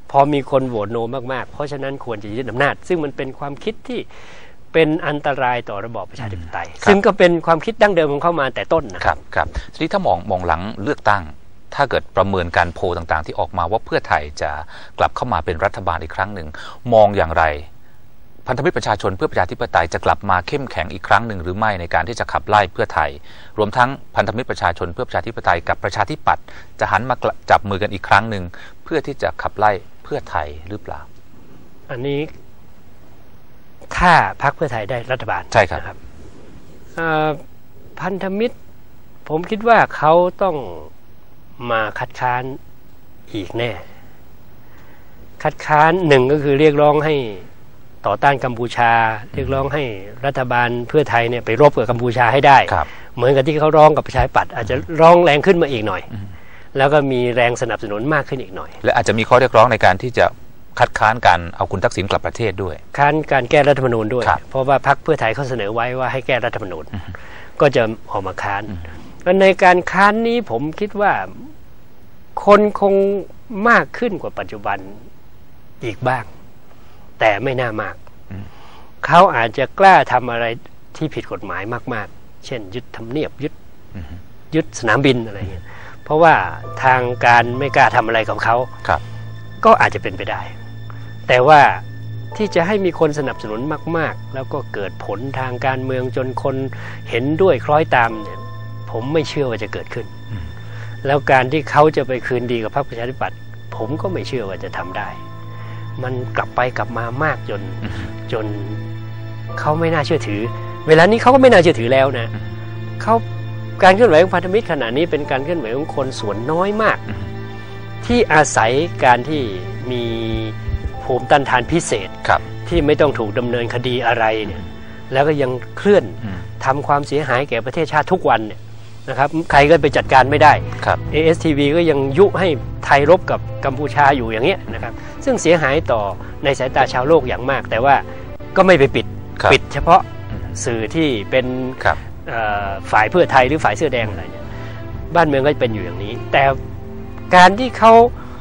พอมีคนโหวตโนมากๆเพราะฉะนั้นควรจะยึดอำนาจซึ่งมันเป็นความคิดที่เป็นอันตรายต่อระบอบประชาธิปไตยซึ่งก็เป็นความคิดดั้งเดิมของเขามาแต่ต้นนะครับครับทีนี้ถ้ามองมองหลังเลือกตั้งถ้าเกิดประเมินการโพลต่างๆที่ออกมาว่าเพื่อไทยจะกลับเข้ามาเป็นรัฐบาลอีกครั้งหนึ่งมองอย่างไรพันธมิตรประชาชนเพื่อประชาธิปไตยจะกลับมาเข้มแข็งอีกครั้งหนึ่งหรือไม่ในการที่จะขับไล่เพื่อไทยรวมทั้งพันธมิตรประชาชนเพื่อประชาธิปไตยกับประชาธิปัตย์จะหันมาจับมือกันอีกครั้งหนึ่งเพื่อที่จะขับไล่เพื่อไทยหรือเปล่าอันนี้ถ้าพรรคเพื่อไทยได้รัฐบาลใช่ครับนะครับพันธมิตรผมคิดว่าเขาต้องมาคัดค้านอีกแน่คัดค้านหนึ่งก็คือเรียกร้องให้ต่อต้านกัมพูชาเรียกร้องให้รัฐบาลเพื่อไทยเนี่ยไปรบกับกัมพูชาให้ได้เหมือนกับที่เขาร้องกับประชาธิปัตย์อาจจะร้องแรงขึ้นมาอีกหน่อยแล้วก็มีแรงสนับสนุนมากขึ้นอีกหน่อยและอาจจะมีข้อเรียกร้องในการที่จะคัดค้านการเอาคุณทักษิณกลับประเทศด้วยค้านการแก้รัฐธรรมนูญด้วยเพราะว่าพรรคเพื่อไทยเขาเสนอไว้ว่าให้แก้รัฐธรรมนูญก็จะออกมาค้านในการค้านนี้ผมคิดว่าคนคงมากขึ้นกว่าปัจจุบันอีกบ้างแต่ไม่น่ามากเขาอาจจะกล้าทำอะไรที่ผิดกฎหมายมากๆเช่นยึดทำเนียบยึดยึดสนามบินอะไรเงี้ยเพราะว่าทางการไม่กล้าทำอะไรของเขาก็อาจจะเป็นไปได้แต่ว่าที่จะให้มีคนสนับสนุนมากๆแล้วก็เกิดผลทางการเมืองจนคนเห็นด้วยคล้อยตามเนี่ยผมไม่เชื่อว่าจะเกิดขึ้นแล้วการที่เขาจะไปคืนดีกับพรรคประชาธิปัตย์ผมก็ไม่เชื่อว่าจะทำได้มันกลับไปกลับมามากจนจนเขาไม่น่าเชื่อถือเวลานี้เขาก็ไม่น่าเชื่อถือแล้วนะเขาการเคลื่อนไหวของพันธมิตรขณะนี้เป็นการเคลื่อนไหวของคนส่วนน้อยมากที่อาศัยการที่มีภูมิต้านทานพิเศษที่ไม่ต้องถูกดำเนินคดีอะไรเนี่ยแล้วก็ยังเคลื่อนทำความเสียหายแก่ประเทศชาติทุกวันเนี่ยนะครับใครก็ไปจัดการไม่ได้ เอ เอส ที วี ก็ยังยุให้ไทยรบกับกัมพูชาอยู่อย่างเงี้ยนะครับซึ่งเสียหายต่อในสายตาชาวโลกอย่างมากแต่ว่าก็ไม่ไปปิดปิดเฉพาะสื่อที่เป็นฝ่ายเพื่อไทยหรือฝ่ายเสื้อแดงอะไรเนี่ยบ้านเมืองก็เป็นอยู่อย่างนี้แต่การที่เขา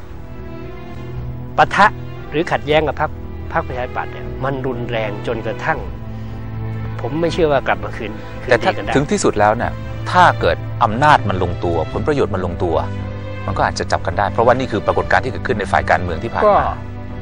ปะทะหรือขัดแย้งกับพรรคพรรคประชาธิปัตย์เนี่ยมันรุนแรงจนกระทั่งผมไม่เชื่อว่ากลับมาคืนแต่ถ้าถึงที่สุดแล้วเนี่ยถ้าเกิดอำนาจมันลงตัวผลประโยชน์มันลงตัวมันก็อาจจะจับกันได้เพราะว่านี่คือปรากฏการณ์ที่เกิดขึ้นในฝ่ายการเมืองที่ผ่านมา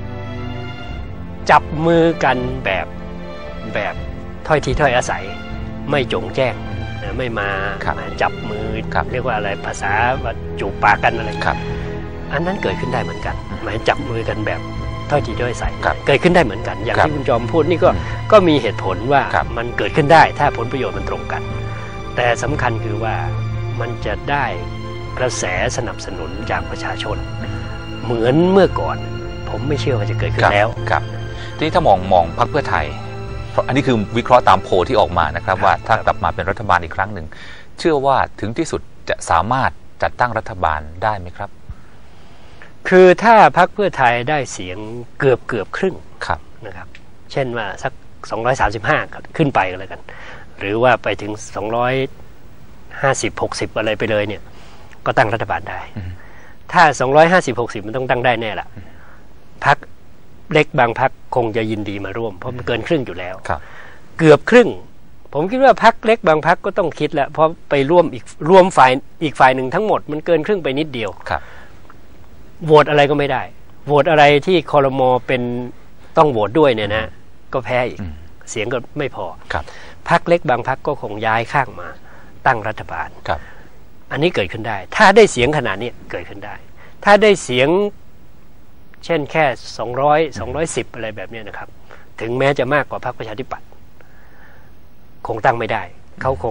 จับมือกันแบบแบบถ้อยทีถ้อยอาศัยไม่จงแจ้งไม่มาจับมือเรียกว่าอะไรภาษาจูบปากกันอะไรอันนั้นเกิดขึ้นได้เหมือนกันหมายจับมือกันแบบถ้อยทีถ้อยอาศัยเกิดขึ้นได้เหมือนกันอย่างที่คุณจอมพูดนี่ก็ก็มีเหตุผลว่ามันเกิดขึ้นได้ถ้าผลประโยชน์มันตรงกันแต่สำคัญคือว่ามันจะได้กระแสสนับสนุนจากประชาชนเหมือนเมื่อก่อนผมไม่เชื่อว่าจะเกิดขึ้นแล้วครับทีนี้ถ้ามองมองพรรคเพื่อไทยเพราะอันนี้คือวิเคราะห์ตามโพลที่ออกมานะครับว่าถ้ากลับมาเป็นรัฐบาลอีกครั้งหนึ่งเชื่อว่าถึงที่สุดจะสามารถจัดตั้งรัฐบาลได้ไหมครับคือถ้าพรรคเพื่อไทยได้เสียงเกือบเกือบครึ่งนะครับเช่นว่าสักสองร้อยสามสิบห้าขึ้นไปกันเลยกันหรือว่าไปถึงสองร้อยห้าสิบ หกสิบอะไรไปเลยเนี่ยก็ตั้งรัฐบาลได้ถ้าสองร้อยห้าสิบ หกสิบมันต้องตั้งได้แน่ละพรรคเล็กบางพรรคคงจะยินดีมาร่วมเพราะมันเกินครึ่งอยู่แล้วเกือบครึ่งผมคิดว่าพรรคเล็กบางพรรคก็ต้องคิดแล้วเพราะไปร่วมอีกรวมฝ่ายอีกฝ่ายหนึ่งทั้งหมดมันเกินครึ่งไปนิดเดียวโหวตอะไรก็ไม่ได้โหวตอะไรที่ครม.เป็นต้องโหวตด้วยเนี่ยนะก็แพ้อีกเสียงก็ไม่พอพรรคเล็กบางพรรคก็คงย้ายข้างมาตั้งรัฐบาลอันนี้เกิดขึ้นได้ถ้าได้เสียงขนาดนี้เกิดขึ้นได้ถ้าได้เสียงเช่นแค่สองร้อย สองร้อยสิบอะไรแบบนี้นะครับถึงแม้จะมากกว่าพรรคประชาธิปัตย์คงตั้งไม่ได้เขาคง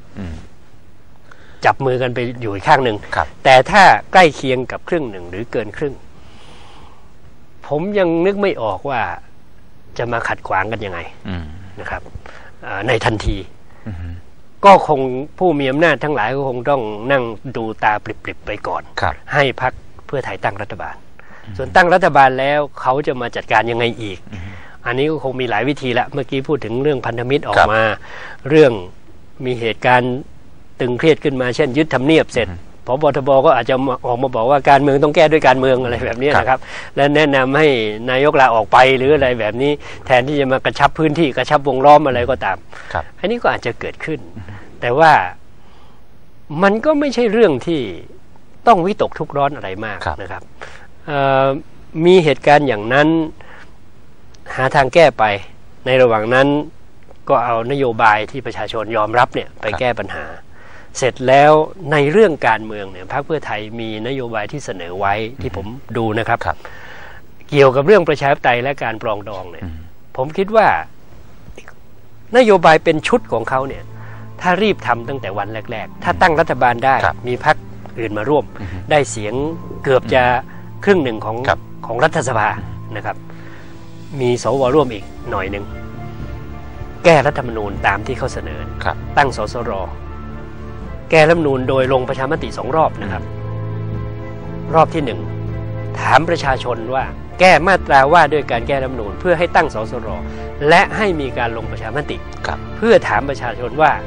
จับมือกันไปอยู่อีกข้างหนึ่งแต่ถ้าใกล้เคียงกับครึ่งหนึ่งหรือเกินครึ่งผมยังนึกไม่ออกว่าจะมาขัดขวางกันยังไงนะครับในทันทีก็คงผู้มีอำนาจทั้งหลายก็คงต้องนั่งดูตาปริบๆไปก่อนให้พรรคเพื่อไทยตั้งรัฐบาลส่วนตั้งรัฐบาลแล้วเขาจะมาจัดการยังไงอีกอันนี้ก็คงมีหลายวิธีละเมื่อกี้พูดถึงเรื่องพันธมิตรออกมาเรื่องมีเหตุการณ์ตึงเครียดขึ้นมาเช่นยึดทำเนียบเสร็จผบ.ทบ.ก็อาจจะออกมาบอกว่าการเมืองต้องแก้ด้วยการเมืองอะไรแบบนี้นะครับและแนะนำให้นายกลาออกไปหรืออะไรแบบนี้แทนที่จะมากระชับพื้นที่กระชับวงล้อมอะไรก็ตามอันนี้ก็อาจจะเกิดขึ้นแต่ว่ามันก็ไม่ใช่เรื่องที่ต้องวิตกทุกข์ร้อนอะไรมากนะครับมีเหตุการณ์อย่างนั้นหาทางแก้ไปในระหว่างนั้นก็เอานโยบายที่ประชาชนยอมรับเนี่ยไปแก้ปัญหาเสร็จแล้วในเรื่องการเมืองเนี่ยพรรคเพื่อไทยมีนโยบายที่เสนอไว้ที่ผมดูนะครับเกี่ยวกับเรื่องประชาธิปไตยและการปรองดองเนี่ยผมคิดว่านโยบายเป็นชุดของเขาเนี่ยถ้ารีบทำตั้งแต่วันแรกๆถ้าตั้งรัฐบาลได้มีพรรคอื่นมาร่วมได้เสียงเกือบจะครึ่งหนึ่งของของรัฐสภานะครับมีสวร่วมอีกหน่อยหนึ่งแก้รัฐธรรมนูญตามที่เขาเสนอตั้งสสรแก้รัฐธรรมนูญโดยลงประชามติสองรอบนะครับรอบที่หนึ่งถามประชาชนว่าแก้มาตราว่าด้วยการแก้รัฐธรรมนูญเพื่อให้ตั้งสสรและให้มีการลงประชามติเพื่อถามประชาชนว่า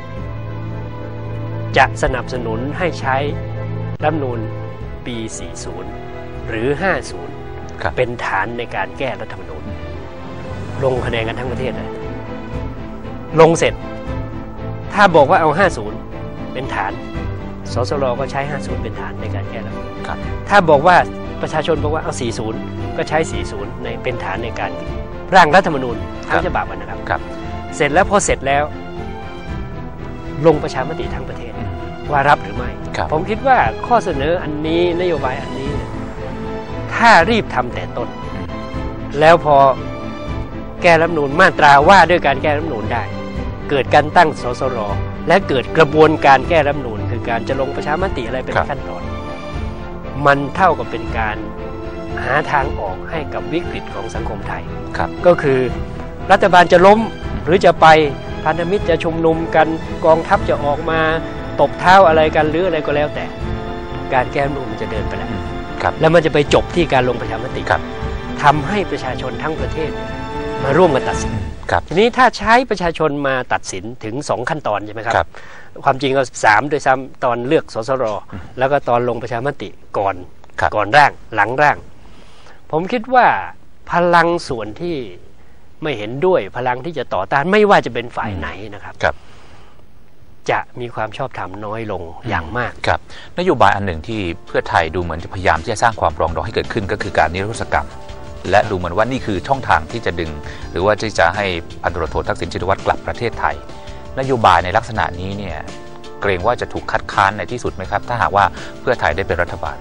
จะสนับสนุนให้ใช้รัฐธรรมนูญปี สี่สิบ หรือ ห้าสิบ เป็นฐานในการแก้รัฐธรรมนูญลงคะแนนกันทั้งประเทศเลยลงเสร็จถ้าบอกว่าเอา ห้าสิบ เป็นฐานสสรก็ใช้ ห้าสิบ เป็นฐานในการแก้รัฐธรรมนูญถ้าบอกว่าประชาชนบอกว่าเอา สี่สิบ ก็ใช้ สี่สิบ ในเป็นฐานในการร่างรัฐธรรมนูญทั้งฉบับนะครับเสร็จแล้วพอเสร็จแล้วลงประชามติทั้งประเทศว่ารับหรือไม่ผมคิดว่าข้อเสนออันนี้นโยบายอันนี้ถ้ารีบทำแต่ต้นแล้วพอแก้รัฐธรรมนูญมาตราว่าด้วยการแก้รัฐธรรมนูญได้เกิดการตั้งสสรและเกิดกระบวนการแก้รัฐธรรมนูญคือการจะลงประชามติอะไรเป็นขั้นตอนมันเท่ากับเป็นการหาทางออกให้กับวิกฤตของสังคมไทยก็คือรัฐบาลจะล้มหรือจะไปพันธมิตรจะชุมนุมกันกองทัพจะออกมาตบเท้าอะไรกันหรืออะไรก็แล้วแต่การแก้รัฐธรรมนูญมันจะเดินไปแล้วแล้วมันจะไปจบที่การลงประชามติทำให้ประชาชนทั้งประเทศมาร่วมกันตัดสินทีนี้ถ้าใช้ประชาชนมาตัดสินถึงสองขั้นตอนใช่ไหมครับความจริงก็สามโดยซ้ำตอนเลือกสสรแล้วก็ตอนลงประชามติก่อนก่อนร่างหลังร่างผมคิดว่าพลังส่วนที่ไม่เห็นด้วยพลังที่จะต่อต้านไม่ว่าจะเป็นฝ่ายไหนนะครับจะมีความชอบธรรมน้อยลงอย่างมากครับนโยบายอันหนึ่งที่เพื่อไทยดูเหมือนจะพยายามที่จะสร้างความปรองดองให้เกิดขึ้นก็คือการนิรโทษกรรมและดูเหมือนว่านี่คือช่องทางที่จะดึงหรือว่าที่จะให้พันตำรวจโททักษิณชินวัตรกลับประเทศไทยนโยบายในลักษณะนี้เนี่ยเกรงว่าจะถูกคัดค้านในที่สุดไหมครับถ้าหากว่าเพื่อไทยได้เป็นรัฐบาล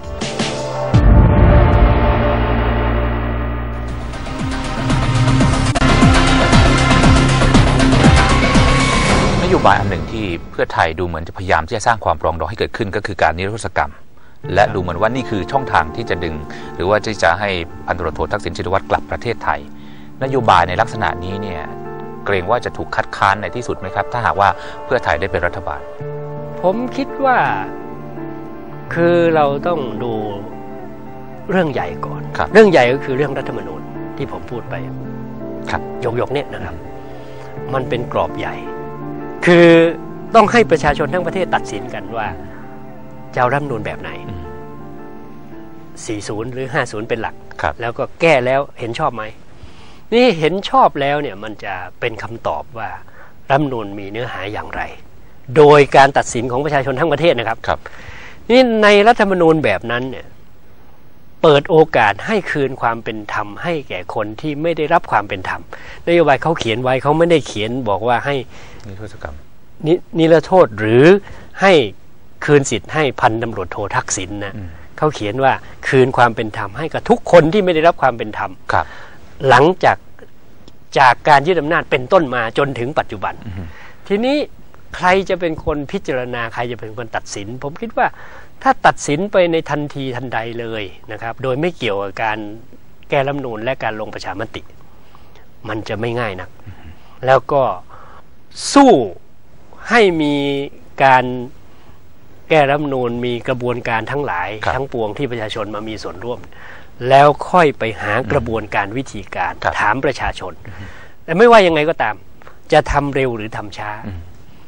นโยบายอันหนึ่งที่เพื่อไทยดูเหมือนจะพยายามที่จะสร้างความปรองดองให้เกิดขึ้นก็คือการนิรโทษกรรมและดูเหมือนว่านี่คือช่องทางที่จะดึงหรือว่าที่จะให้พันตำรวจโททักษิณชินวัตรกลับประเทศไทยนโยบายในลักษณะนี้เนี่ยเกรงว่าจะถูกคัดค้านในที่สุดไหมครับถ้าหากว่าเพื่อไทยได้เป็นรัฐบาลผมคิดว่าคือเราต้องดูเรื่องใหญ่ก่อนเรื่องใหญ่ก็คือเรื่องรัฐธรรมนูญที่ผมพูดไปยกๆเนี่ยนะครับมันเป็นกรอบใหญ่คือต้องให้ประชาชนทั้งประเทศตัดสินกันว่าจะเอารัฐธรรมนูญแบบไหน สี่สิบ หรือ ห้าสิบ เป็นหลักแล้วก็แก้แล้วเห็นชอบไหมนี่เห็นชอบแล้วเนี่ยมันจะเป็นคำตอบว่ารัฐธรรมนูญมีเนื้อหาอย่างไรโดยการตัดสินของประชาชนทั้งประเทศนะครับนี่ในรัฐธรรมนูญแบบนั้นเนี่ยเปิดโอกาสให้คืนความเป็นธรรมให้แก่คนที่ไม่ได้รับความเป็นธรรมนโยบายเขาเขียนไว้เขาไม่ได้เขียนบอกว่าให้นิรโทษกรรมนิรโทษหรือให้คืนสิทธิ์ให้พันตำรวจโททักษิณนะเขาเขียนว่าคืนความเป็นธรรมให้กับทุกคนที่ไม่ได้รับความเป็นธรรมหลังจากจากการยึดอำนาจเป็นต้นมาจนถึงปัจจุบันทีนี้ใครจะเป็นคนพิจารณาใครจะเป็นคนตัดสินผมคิดว่าถ้าตัดสินไปในทันทีทันใดเลยนะครับโดยไม่เกี่ยวกับการแก้รัฐธรรมนูญและการลงประชามติมันจะไม่ง่ายนักแล้วก็สู้ให้มีการแก้รัฐธรรมนูญมีกระบวนการทั้งหลายทั้งปวงที่ประชาชนมามีส่วนร่วมแล้วค่อยไปหากระบวนการวิธีการถามประชาชนแต่ไม่ว่ายังไงก็ตามจะทำเร็วหรือทำช้า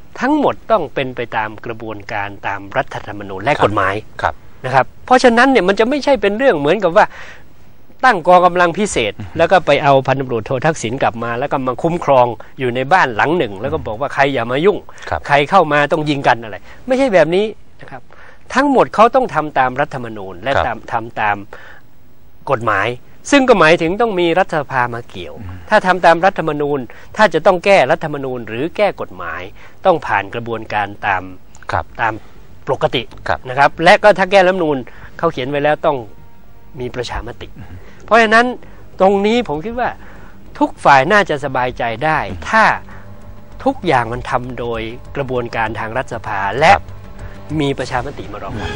ทั้งหมดต้องเป็นไปตามกระบวนการตามรัฐธรรมนูญและกฎหมายนะครับเพราะฉะนั้นเนี่ยมันจะไม่ใช่เป็นเรื่องเหมือนกับว่าตั้งกองกำลังพิเศษแล้วก็ไปเอาพันตำรวจโททักษิณกลับมาแล้วก็มาคุ้มครองอยู่ในบ้านหลังหนึ่งแล้วก็บอกว่าใครอย่ามายุ่งใครเข้ามาต้องยิงกันอะไรไม่ใช่แบบนี้นะครับทั้งหมดเขาต้องทำตามรัฐธรรมนูญและตามทำตามกฎหมายซึ่งก็หมายถึงต้องมีรัฐสภามาเกี่ยวถ้าทำตามรัฐธรรมนูญถ้าจะต้องแก้รัฐธรรมนูญหรือแก้กฎหมายต้องผ่านกระบวนการตามตามปกตินะครับและก็ถ้าแก้รัฐธรรมนูญเขาเขียนไว้แล้วต้องมีประชามติเพราะฉะนั้นตรงนี้ผมคิดว่าทุกฝ่ายน่าจะสบายใจได้ถ้าทุกอย่างมันทำโดยกระบวนการทางรัฐสภาและมีประชามติมารองรับ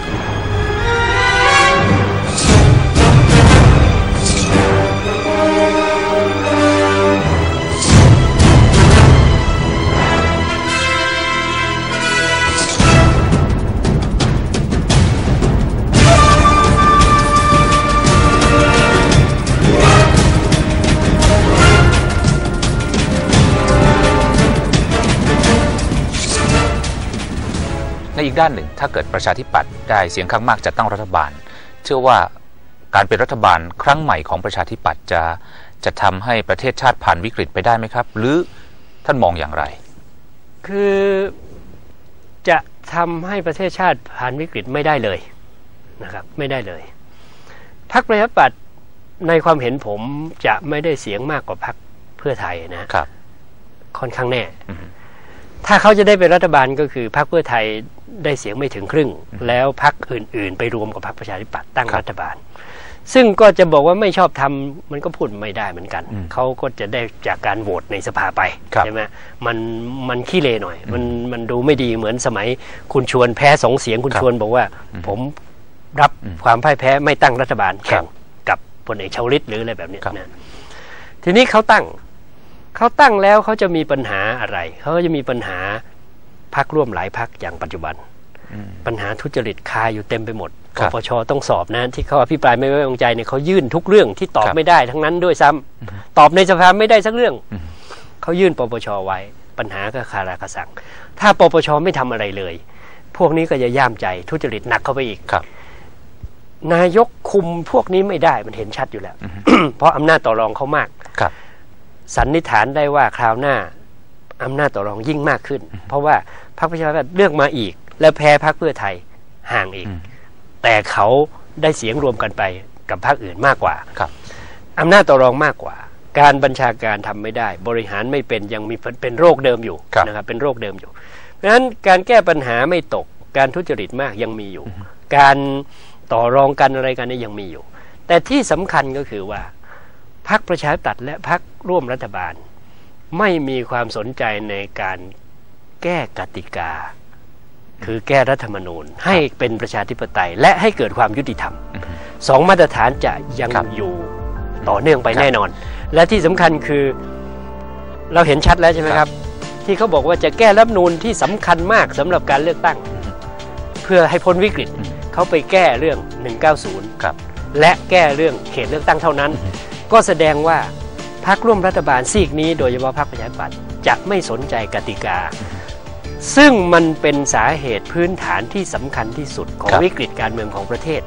ในอีกด้านหนึ่งถ้าเกิดประชาธิปัตย์ได้เสียงข้างมากจัดตั้งรัฐบาลเชื่อว่าการเป็นรัฐบาลครั้งใหม่ของประชาธิปัตย์จะจะทำให้ประเทศชาติผ่านวิกฤตไปได้ไหมครับหรือท่านมองอย่างไรคือจะทำให้ประเทศชาติผ่านวิกฤตไม่ได้เลยนะครับไม่ได้เลยพรรคประชาธิปัตย์ในความเห็นผมจะไม่ได้เสียงมากกว่าพรรคเพื่อไทยนะครับค่อนข้างแน่ถ้าเขาจะได้เป็นรัฐบาลก็คือพรรคเพื่อไทยได้เสียงไม่ถึงครึ่งแล้วพรรคอื่นๆไปรวมกับพรรคประชาธิปัตย์ตั้งรัฐบาลซึ่งก็จะบอกว่าไม่ชอบทำมันก็พูดไม่ได้เหมือนกันเขาก็จะได้จากการโหวตในสภาไปใช่ไหมมันมันขี้เลหน่อยมันมันดูไม่ดีเหมือนสมัยคุณชวนแพ้สองเสียงคุณชวนบอกว่าผมรับความพ่ายแพ้ไม่ตั้งรัฐบาลแข่งกับพลเอกชวลิตหรืออะไรแบบนี้นะทีนี้เขาตั้งเขาตั้งแล้วเขาจะมีปัญหาอะไรเขาจะมีปัญหาพรรคร่วมหลายพรรคอย่างปัจจุบันปัญหาทุจริตคาอยู่เต็มไปหมดปปชต้องสอบนะที่เขาอภิปรายไม่ไว้วางใจเนี่ยเขายื่นทุกเรื่องที่ตอบไม่ได้ทั้งนั้นด้วยซ้ำตอบในสภาไม่ได้สักเรื่องเขายื่นปปชไว้ปัญหาก็คาราคาซังถ้าปปชไม่ทำอะไรเลยพวกนี้ก็จะย่ามใจทุจริตหนักเข้าไปอีกนายกคุมพวกนี้ไม่ได้มันเห็นชัดอยู่แล้ว เพราะอำนาจต่อรองเขามากสันนิษฐานได้ว่าคราวหน้าอำนาจต่อรองยิ่งมากขึ้นเพราะว่าพรรคประชาธิปัตย์เลือกมาอีกแล้วแพ้พรรคเพื่อไทยห่างอีกแต่เขาได้เสียงรวมกันไปกับพรรคอื่นมากกว่าอำนาจต่อรองมากกว่าการบัญชาการทำไม่ได้บริหารไม่เป็นยังมีเป็นโรคเดิมอยู่นะครับเป็นโรคเดิมอยู่เพราะฉะนั้นการแก้ปัญหาไม่ตกการทุจริตมากยังมีอยู่การต่อรองกันอะไรกันนี่ยังมีอยู่แต่ที่สำคัญก็คือว่าพรรคประชาธิปัตย์และพรรคร่วมรัฐบาลไม่มีความสนใจในการแก้กติกาคือแก้รัฐธรรมนูญให้เป็นประชาธิปไตยและให้เกิดความยุติธรรมสองมาตรฐานจะยังอยู่ต่อเนื่องไปแน่นอนและที่สำคัญคือเราเห็นชัดแล้วใช่ไหมครับที่เขาบอกว่าจะแก้รัฐธรรมนูญที่สำคัญมากสำหรับการเลือกตั้งเพื่อให้พ้นวิกฤตเขาไปแก้เรื่องหนึ่งเก้าศูนย์และแก้เรื่องเขตเลือกตั้งเท่านั้นก็แสดงว่าพรรคร่วมรัฐบาลซีกนี้โดยเฉพาะพรรคประชาธิปัตย์จะไม่สนใจกติกาซึ่งมันเป็นสาเหตุพื้นฐานที่สำคัญที่สุดของวิกฤตการเมืองของประเทศ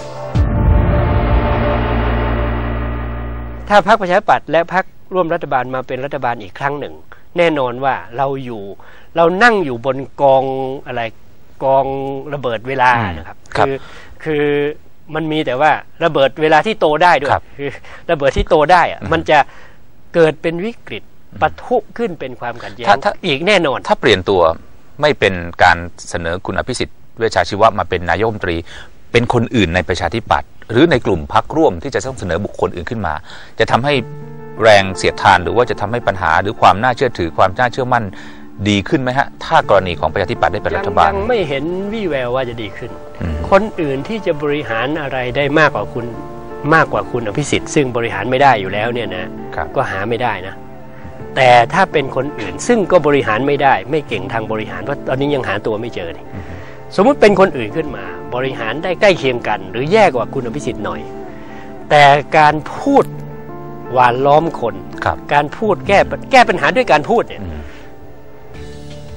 ถ้าพรรคประชาธิปัตย์และพรรคร่วมรัฐบาลมาเป็นรัฐบาลอีกครั้งหนึ่งแน่นอนว่าเราอยู่เรานั่งอยู่บนกองอะไรกองระเบิดเวลานะครับคือคือมันมีแต่ว่าระเบิดเวลาที่โตได้ด้วยคือระเบิดที่โตได้อะมันจะเกิดเป็นวิกฤตปะทุขึ้นเป็นความขัดแย้งอีกแน่นอนถ้าเปลี่ยนตัวไม่เป็นการเสนอคุณอภิสิทธิ์เวชชาชีวะมาเป็นนายกรัฐมนตรีเป็นคนอื่นในประชาธิปัตย์หรือในกลุ่มพรรคร่วมที่จะต้องเสนอบุคคลอื่นขึ้นมาจะทำให้แรงเสียดทานหรือว่าจะทำให้ปัญหาหรือความน่าเชื่อถือความน่าเชื่อมั่นดีขึ้นไหมฮะถ้ากรณีของประชาธิปัตย์ได้เป็นรัฐบาลยังไม่เห็นวี่แววว่าจะดีขึ้นคนอื่นที่จะบริหารอะไรได้มากกว่าคุณมากกว่าคุณอภิสิทธิ์ซึ่งบริหารไม่ได้อยู่แล้วเนี่ยนะก็หาไม่ได้นะแต่ถ้าเป็นคนอื่นซึ่งก็บริหารไม่ได้ไม่เก่งทางบริหารเพราะตอนนี้ยังหาตัวไม่เจอเลยสมมุติเป็นคนอื่นขึ้นมาบริหารได้ใกล้เคียงกันหรือแย่กว่าคุณอภิสิทธิ์หน่อยแต่การพูดหวานล้อมคนการพูดแก้แก้ปัญหาด้วยการพูดเนี่ย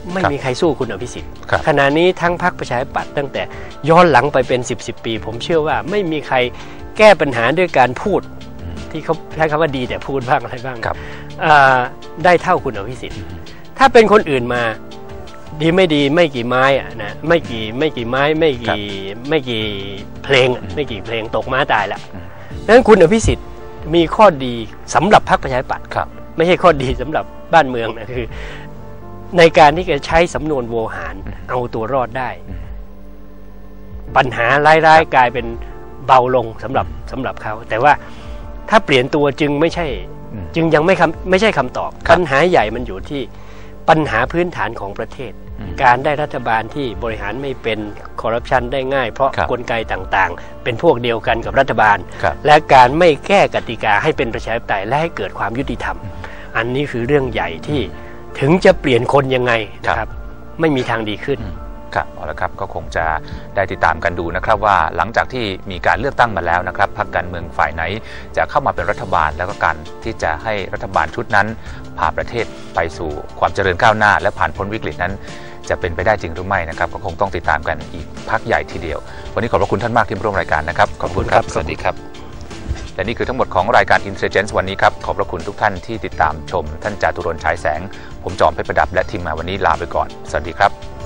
ไม่มีใครสู้คุณอภิสิทธิ์ครับขณะนี้ทั้งพรรคประชาธิปัตย์ตั้งแต่ย้อนหลังไปเป็นสิบสิบปี ผมเชื่อว่าไม่มีใครแก้ปัญหาด้วยการพูดที่เขาใช้คำว่าดีแต่พูดบ้างอะไรบ้างครับอ่าได้เท่าคุณอภิสิทธิ์ถ้าเป็นคนอื่นมาดีไม่ดีไม่กี่ไม้อะนะไม่กี่ไม่กี่ไม้ไม่กี่ไม่กี่เพลงอะไม่กี่เพลงตกม้าตายละดังนั้นคุณอภิสิทธิ์มีข้อดีสำหรับพรรคประชาธิปัตย์ครับไม่ใช่ข้อดีสำหรับบ้านเมืองนะคือในการที่จะใช้สำนวนโวหารเอาตัวรอดได้ ปัญหาร้ายๆกลายเป็นเบาลงสำหรับสำหรับเขาแต่ว่าถ้าเปลี่ยนตัวจึงไม่ใช่จึงยังไม่คำไม่ใช่คำตอบปัญหาใหญ่มันอยู่ที่ปัญหาพื้นฐานของประเทศ การได้รัฐบาลที่บริหารไม่เป็นคอร์รัปชันได้ง่ายเพราะกลไกต่างๆเป็นพวกเดียวกันกับรัฐบาลและการไม่แก้กติกาให้เป็นประชาธิปไตยและให้เกิดความยุติธรรมอันนี้คือเรื่องใหญ่ที่ถึงจะเปลี่ยนคนยังไงนะครับไม่มีทางดีขึ้นครับเอาละครับก็คงจะได้ติดตามกันดูนะครับว่าหลังจากที่มีการเลือกตั้งมาแล้วนะครับพรรคการเมืองฝ่ายไหนจะเข้ามาเป็นรัฐบาลแล้วก็การที่จะให้รัฐบาลชุดนั้นพาประเทศไปสู่ความเจริญก้าวหน้าและผ่านพ้นวิกฤตนั้นจะเป็นไปได้จริงหรือไม่นะครับก็คงต้องติดตามกันอีกพักใหญ่ทีเดียววันนี้ขอบพระคุณท่านมากที่มาร่วมรายการนะครับขอบคุณครับสวัสดีครับและนี่คือทั้งหมดของรายการ Intelligence วันนี้ครับขอบพระคุณทุกท่านที่ติดตามชมท่านจาตุรนต์ฉายแสงผมจอมเพชรประดับและทีมงานวันนี้ลาไปก่อนสวัสดีครับ